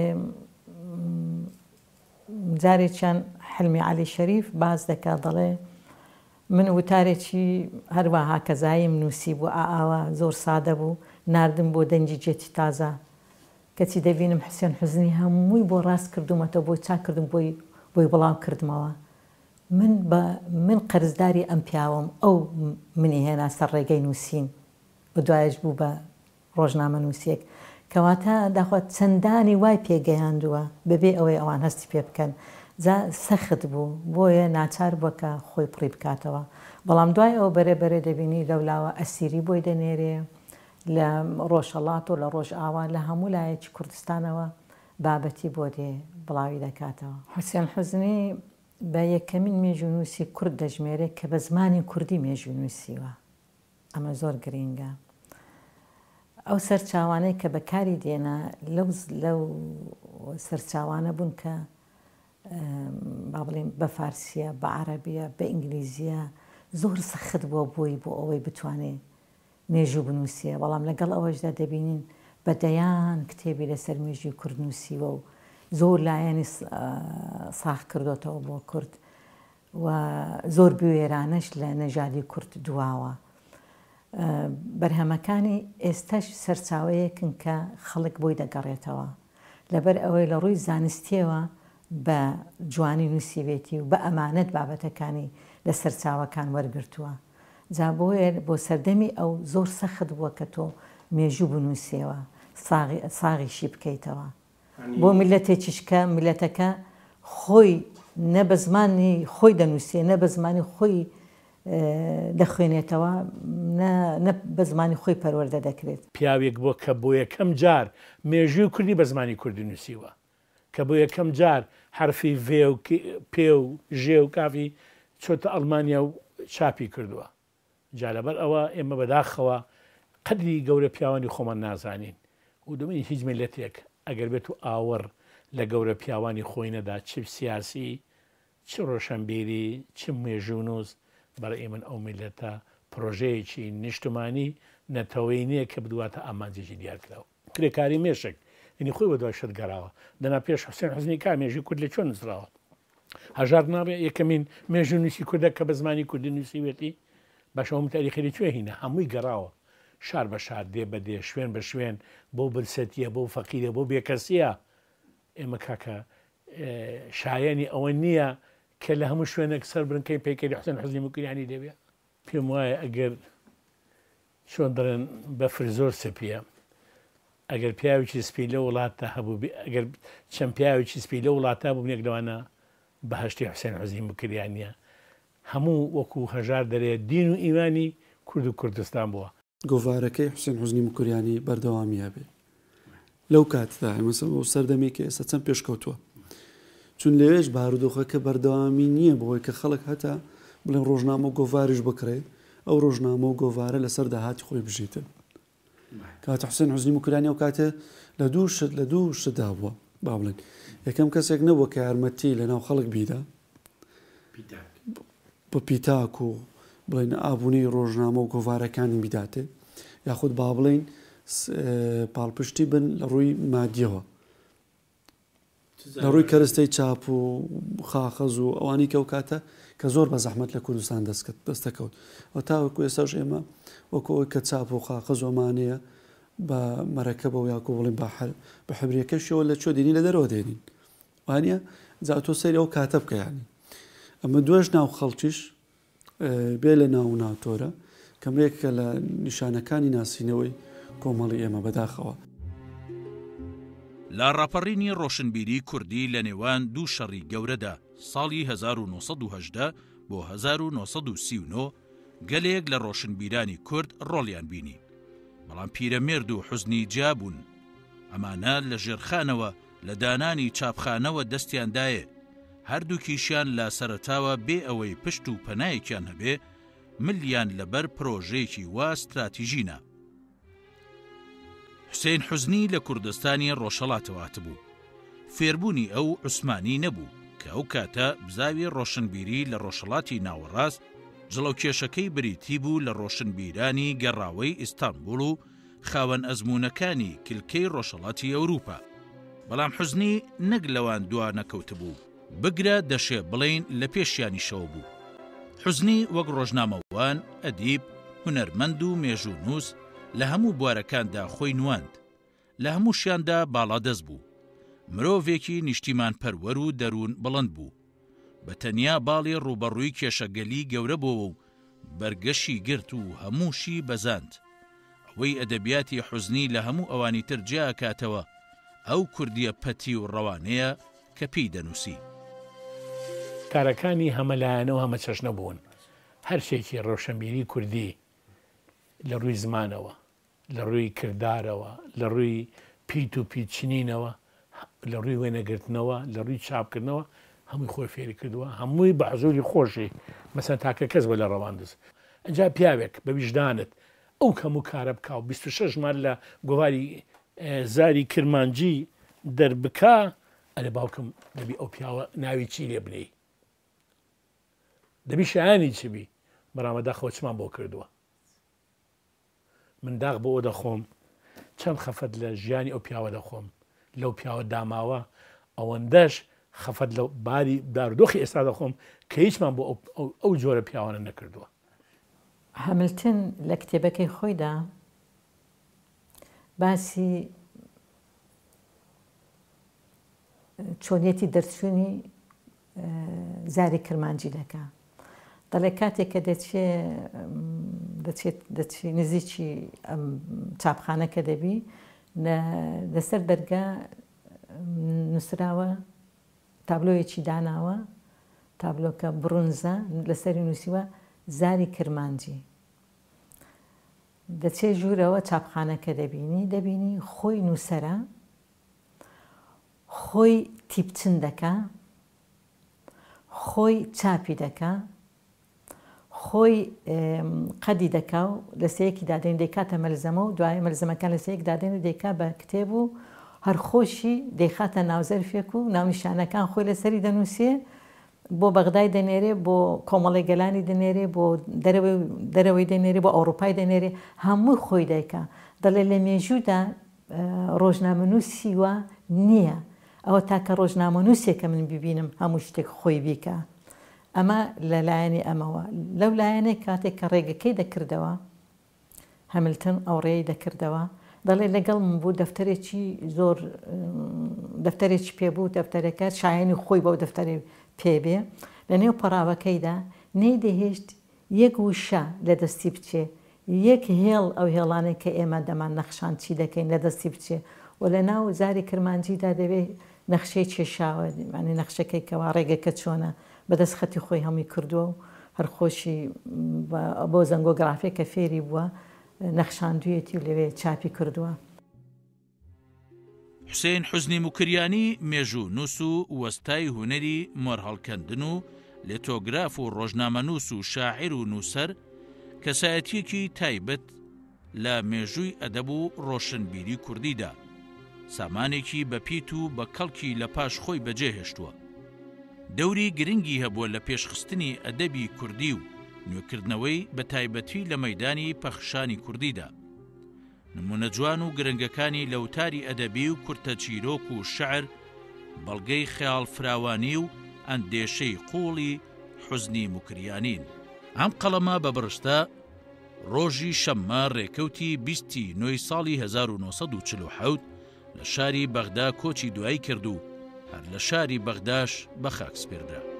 جارێکیان حلمی عەلی شەریف باز دەکات دەڵێ من وتارێکی هەروەها کەزاییم نووسی بوو ئاوا زۆر سادە بوو ناردم بۆ دەنجی جێتی تازە کەچی دەبینم حوسێن حوزنی هەمووی بۆ ڕاست کردومەتەوە بۆی چاکردم بۆی بڵاو کردمەوە من قەرزداری ئەم پیاوەم ئەو منی هێنا سەر ڕێگەی نووسین بە دوایش بوو بە ڕۆژنامە نووسیەک کەواتە داخوات چەندانی وای پێگەیاندووە بەبێ ئەوەی ئەوان هەستی پێ بکەن سەخت بوو بۆیە ناچار بووکە خۆی پڕی بکاتەوە بەڵام دوای ئەو بەرێ دەبینی لەولاوە ئەسیری بۆی دەنێرێ لە ڕۆژهەڵات و لە ڕۆژ ئاوا لە هەموو لایەکی کوردستانەوە بابەتی بۆ دێ بڵاوی دەکاتەوە. حوسێن حوزنی بە یەکەمین مێژوونووسی کورد دەژمێرێت کە بە زمانی کوردی مێژوونووسیوە ئەمە زۆر گرینگە. ئەو سەرچاوانەی کە بەکاری دێنە لەو سەرچاوانە بوون کە با بڵێم بە فارسیە بە عەرەبیە بە ئینگلیزیە زۆر سەخت بووە بۆ ئەوەی بتوانێت مێژوو بنووسیە بەڵام لەگەڵ ئەوەشدا دەبینین بەدەیان کتێبی لەسەر مێژوی کورد نووسیوە و زۆر لایەنی ساخ کردوتەوە بۆ کورد و زۆر بوێرانەش لە نەژادی کورد دواوە. بەرهەمەکانی ئێستاش سەرچاوەیەکن کە خەڵک بۆی دەگەڕێتەوە لەبەر ئەوەی لە ڕووی زانستیەوە بە جوانی نووسیبێتی و بە ئەمانەت بابەتەکانی لە سەرچاوەکان وەرگرتووە. جا بۆیە بۆ سەردەمی ئەو زۆر سەخت بووە کە تۆ مێژوو بنووسیەوە ساغیشی بکەیتەوە بۆ میلەتێکیشکە میلەتەکە خۆی نە بە زمانی خۆی دەنووسێ نە بە زمانی خۆی دەخوێنێتەوە نە بە زمانی خۆی پەروەردە دەکرێت. پیاوێک بۆ کە بۆ یەکەم جار مێژووی کوردی بە زمانی کوردی نووسیوە کە بۆ یەکەم جار حرفی ڤێ و پێ و ژێ و کافی چۆتە ئەڵمانیا و چاپی کردووە. جا لەبەر ئەوە ئێمە بەداخەوە قەدری گەورە پیاوانی خۆمان نازانین و دەمەنی هیچ میلەتێک ئەگەر بێت و ئاوەڕ لە گەورە پیاوانی خۆی نەدا چ سیاسی چ ڕۆشنبیری چ مێژوونوس بەڕێ ئێمە ئەو میلەتە پرۆژەیەکی نیشتمانی نەتەوەی نییە کە بدواتە ئامانجێکی دیارکراوە. کرێکاری مێشک ینی خۆی بە دوای شت گەڕاوە دەنا پێش حوسێن حوزنی کا مێژوی کورد لە چۆن نووسراوە هەژار نابێ یەکەمین مێژوو نووسی کوردە کە بە زمانی کوردی نووسیوێتی باشە ئەوم تاریخی کوێ هینە هەمووی گەڕاوە شار بە شار دێ بە دێ شوێن بە شوێن بۆ برسەتیە بۆ فەقیرە بۆ بێکەسیە. ئێمە کاکە شایانی ئەوە نییە کە لە هەموو شوێنێک سەر برنکەی پێکەری حوسێن حوزنی موکریانی دەبێ. پێم وایە ئەگەر چۆن دەڵێن بەفر زۆر سپیە ئەگەر پیاوێکی سپی لە وڵاتە هەبوو ئەگەر چەند پیاوێکی سپی لە وڵاتە بوو بنێک لەوانە بەهشتی حوسێن حوزنی موکریانیە هەموو وەکو هەژار دەرێت دین و ئیمانی کورد و کوردستان بووە. گۆڤارەکەی حوسێن حوزنی موکریانی بەردەوامیە بێ لەو کاتدا مەسەڵەن بۆ سەردەمێکی ئێستا چەند پێشکەوتووە چون لەوێش بارودۆخەکە بەردەوامی نییە بۆی کە خەڵک هەتا بڵێن ڕۆژنامە و گۆڤاریش بکرێت ئەو ڕۆژنامە و گۆڤارە لەسەر داهاتی خۆی بژیتن. کاتە حوسێن حوزنی موکریانی ئەو کاتە لە دوو شتدا بووە با بڵێن یەکەم کەسێک نەبووە کە یارمەتی لەناو خەڵک بیدا بە پیتاک و بڵێن ئابوونی ڕۆژنامە و گۆڤارەکانی بیداتێ یاخود با بڵێن پاڵپشتی بن لە ڕووی مادیەوە لە ڕووی کەرستەی چاپ و خاخەز و ئەوانی کە ئەو کاتە کە زۆر بە زەحمەت لە کوردستان دەستەکەوت ئەو تاوەکو ئێستاش ئێمە وەکو ئەوی کە چاپ و خاخەز ومانەیە بە مەرەکەبە و یاکو بڵێن بە حبریەکەشەوە لە چۆ دێنی لە دەرەوە دێنین وانە جا تۆ سەری ئەو کاتە بکەیانی ئەمە دوێژ ناو خەڵکیش بێ لە ناو ناوتۆرە کەمێکە لە نیشانەکانی ناسینەوەی کۆمەڵی ئێمە بەداخەوە. لا ڕاپەڕینی ڕۆشنبیری کوردی لە نێوان دوو شەڕی گەورەدا ساڵی 1970 بۆ 1939 گەلێک لە ڕۆشنبیرانی کورد ڕۆڵیان بینی بەڵام پیرەمێرد و حوزنی جابوون ئەمانە لە ژێرخانەوە لە دانانی چاپخانەوە دەستیاندایە هەردووکیشیان لا سەرەتاوە بێ ئەوەی پشت و پەنایەکیان هەبێ ملیان لەبەر پرۆژەیەکی وا استراتیژینە. حوسێن حوزنی لە کوردستانی ڕۆژهەڵاتەوە بوو فێربوونی ئەو عوسمانی نەبوو کە ئەو کاتە بزاوی ڕۆشنبیری لە ڕۆژهەڵاتی ناوەڕاست جڵەوکێشەکەی بریتی بوو لە ڕۆشنبیرانی گەڕاوەی ئیستانبول و خاوەن ئەزمونونەکانی کلکەی ڕۆژهەڵاتی ئەوروپا. بەڵام حوزنی نەک لەوان دوا نەکەوتبوو بگرە دەشێ بڵین لە پێشیانی شەو بوو. حوزنی وەک ڕۆژنامەوان ئەدیب هونەرمەند و مێژوو نووس لە هەموو بوارەکاندا خۆی نواند لە هەموو شیاندا باڵادەست بوو مرۆڤێکی نیشتیمان پەروەر و دەروون بڵند بوو بە تەنیا باڵی ڕوبەڕووی کێشەگەلی گەورە بووە و بەرگەشی گرت و هەمووشی بەزاند ئەوەی ئەدەبیاتی حوزنی لە هەموو ئەوانی تر جیاکاتەوە ئەو کوردیە پەتی و ڕەوانەیە کە پێی دەنووسی. کارەکانی هەمەلایەنەوە هەمە چەشنە بوون هەر شتێکی ڕۆشنبیری کوردی لە ڕووی زمانەوە لە ڕووی کردارەوە لە ڕووی پیت و پیچنینەوە لە ڕووی وێنەگرتنەوە لە ڕووی چاپکردنەوە هەمووی خۆی فێری کردووە هەمووی بە حزوری خۆشی مەسەن تاکە کەس بە لە ڕەواندز ئەجا پیاوێک بە ویژدانت ئەو کەموو کارە بکە و 26 مار لە گۆواری زاری کرمانجی دەربکە ئەلە باوکم دەبی ئەو پیاوە ناوی چی لێ بنێ دەبی شایانی چبی بەرامەدا خۆچمان بۆ کردووە من داغ بۆ ئەو دەخۆم چەند خەفەت لە ژیانی ئەو پیاوە دەخۆم لەو پیاوە داماوە ئەوەندەش خەفەت لە باری بارودۆخی ئێستا دەخۆم کە هیچمان بۆ ئەو جۆرە پیاوانە نەکردووە. هەملتن لە کتێبەکەی خۆیدا باسی چۆنیەتی دەرچوونی زاری کرمانجی دەکا دەڵێ کاتێک کە دەچێت نزیکی ئەم چاپخانەکە دەبی لەسەر دەرگا نووسراوە تابلۆیەکی داناوە تابلۆکە برونزە لەسەری نووسیوە زاری کرمانجی دەچێ ژوورەوە چاپخانەکە دەبینی خۆی نووسەرە خۆی تیپچن دەکا خۆی چاپی دەکا خۆی قەدی دەکا و لە سەیەکی دادێن دەیکاتە مەلزەمە و دوای مەلزەمەکان لە سەیەک دادێن و دەیکا بە کتێب و هەر خۆشی دەیخاتە ناوزەرفێک و ناونیشانەکان خۆی لەسەری دەنووسێ بۆ بەغدای دەنێرێ بۆ کۆمەڵی گەلانی دەنێرێ بۆ دەرەوەی دەنێرێ بۆ ئەوروپای دەنێرێ هەمووی خۆی دایکا دەڵێ لە مێژوودا ڕۆژنامەنووسی وە نییە ئەوە تاکە ڕۆژنامەنووسێکە من ببینم هەموو شتێک خۆی بیکە ئەمە لەلایەنی ئەمەوە لەو لایەنێک کاتێک کە ڕێگەکەی دەکردەوە هەملتن ئەو ڕێی دەکردەوە دەڵێ لەگەڵ من بوو دەفتەرێکی زۆر دەفتەرێکی پێبوو دەفتەرەکە شایەنی خۆی بەو دەفتەرێ پێبێ لە نێو پەراوەکەیدا نەیدەهێشت یەک وشە لە دەستی بچێ یەک هێڵ ئەو هێڵانێک کە ئێمە دەمان نەخشان چی دەکەین لە دەستی بچێ و لە ناو زاری کرمانجیدا دەبێت نەخشەی کێشاوە ینی نەخشەکەی کەوا ڕێگەکە چۆنە بەدەست خەتی خۆی هەمووی کردووە و هەرخۆشی بۆ زەنگۆگرافێکە فێری بووە نەخشاندوویەتی و لەوێ چاپی کردووە. حوسێن حوزنی موکریانی مێژوو نووس و وەستای هونەری مۆرهەڵکەندن و لێتۆگراف و ڕۆژنامەنووس و شاعیر و نووسەر کەسایەتیەکی تایبەت لە مێژووی ئەدەب و ڕۆشنبیری کوردیدا سامانێکی بەپیت و بە کەڵکی لە پاش خۆی بەجێهێشتووە. دەوری گرنگی هەبووە لە پێشخستنی ئەدەبی کوردی و نوێکردنەوەی بە تایبەتی لە مەیدانی پەخشانی کوردیدا. نمونە جوان و گرنگەکانی لەوتاری ئەدەبی و کورتە چیرۆک و شعر بەڵگەی خەیاڵ فراوانی و ئەندێشەی قوڵی حوزنی موکریانین. ئەم قەڵەمە بە بڕشتە ڕۆژی شەممە ڕێکەوتی 20 نۆی ساڵی 1940 لە شاری بەغدا کۆچی دوایی کرد و هەر لە شاری بەغداش بە خاک سپێردرا.